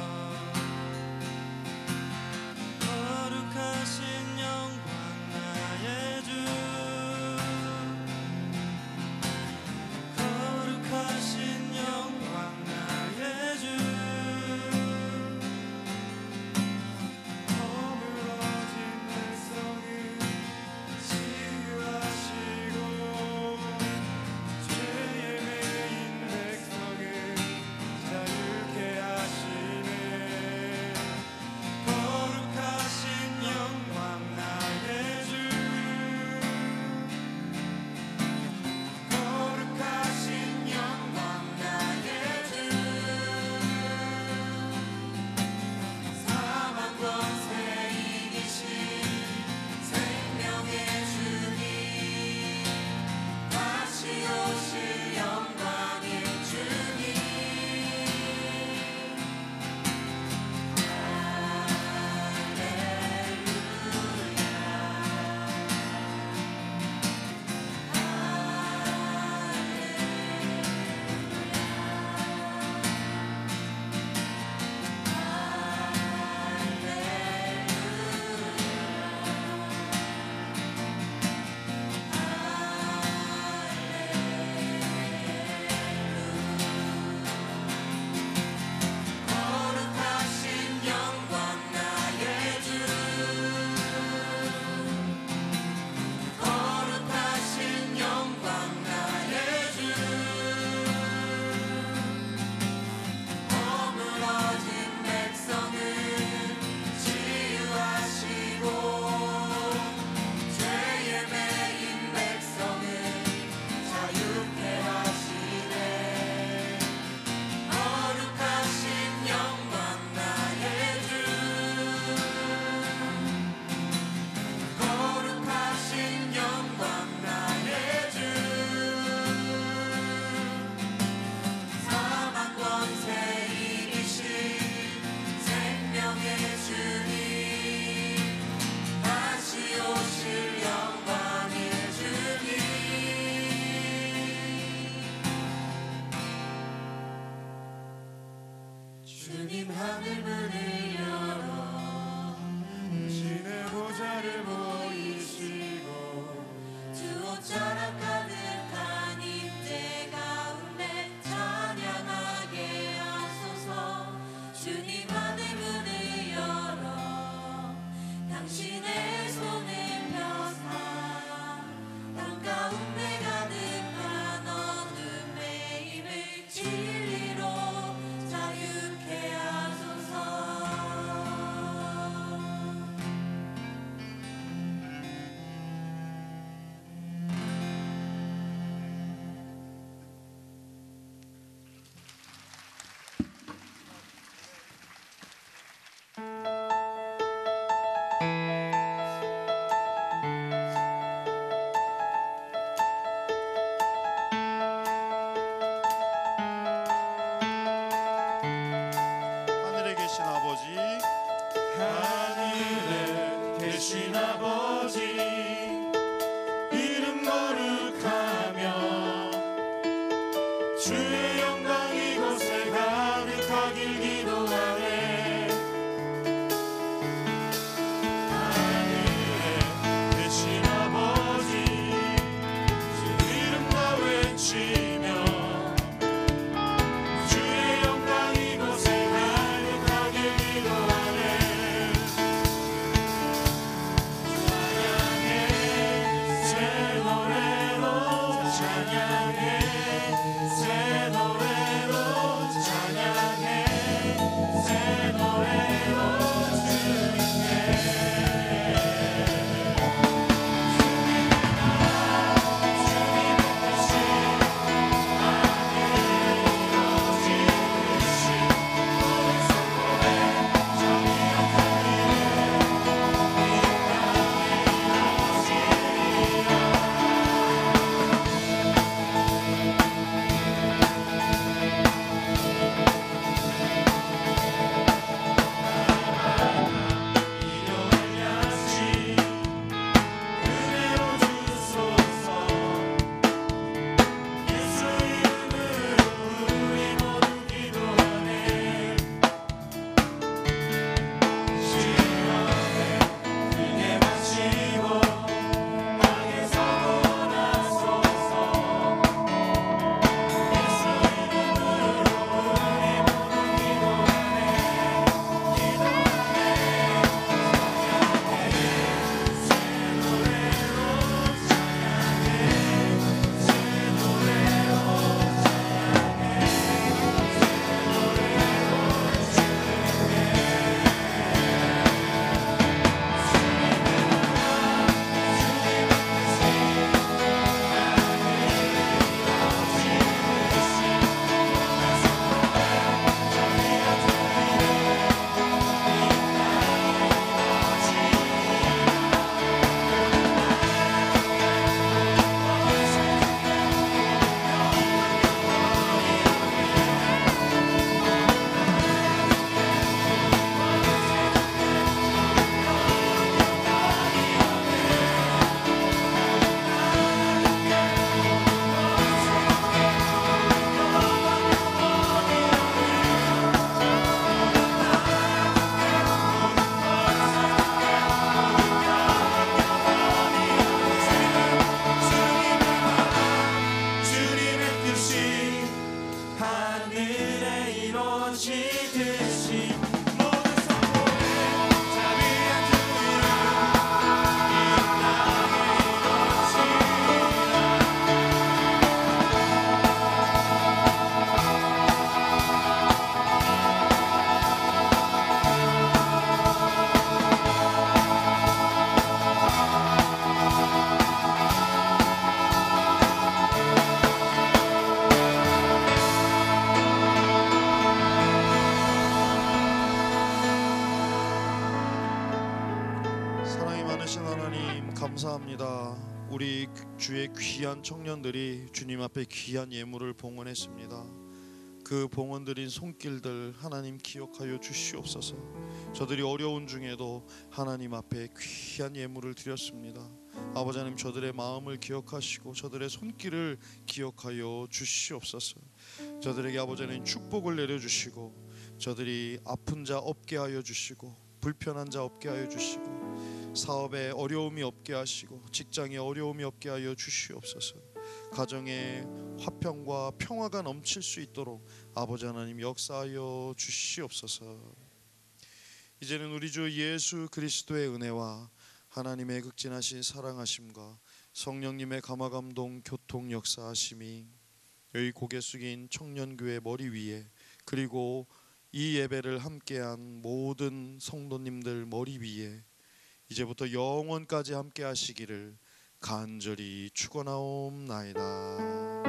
주님 하늘 문을 열어 당신의 보좌를 보이시고 주 옷자락 가득한 임재 가운데 찬양하게 하소서. 주님 하늘 문을 열어 당신의 손을 펴사 땅 가운데 가득한 어둠의 힘을 진리로 자유케 하소서. 하늘에 계신 아버지, 하늘에 계신 아버지 이름 거룩하며 주의 영광 이곳에 가득하길 기도하네. 하늘에 계신 아버지 주 이름 다 외치며 주의 영광 이곳에 가득하길 기도하네. 찬양해 새 노래로 찬양해 새 노래로 찬양해 새 노래로 주님께 감사합니다. 우리 주의 귀한 청년들이 주님 앞에 귀한 예물을 봉헌했습니다. 그 봉헌드린 손길들 하나님 기억하여 주시옵소서. 저들이 어려운 중에도 하나님 앞에 귀한 예물을 드렸습니다. 아버지 하나님, 저들의 마음을 기억하시고 저들의 손길을 기억하여 주시옵소서. 저들에게 아버지 하나님 축복을 내려주시고 저들이 아픈 자 없게 하여 주시고, 불편한 자 없게 하여 주시고, 사업에 어려움이 없게 하시고, 직장에 어려움이 없게 하여 주시옵소서. 가정에 화평과 평화가 넘칠 수 있도록 아버지 하나님 역사하여 주시옵소서. 이제는 우리 주 예수 그리스도의 은혜와 하나님의 극진하신 사랑하심과 성령님의 감화감동 교통 역사하심이 여기 고개 숙인 청년교회 머리 위에, 그리고 이 예배를 함께한 모든 성도님들 머리 위에 이제부터 영원까지 함께 하시기를 간절히 축원하옵나이다.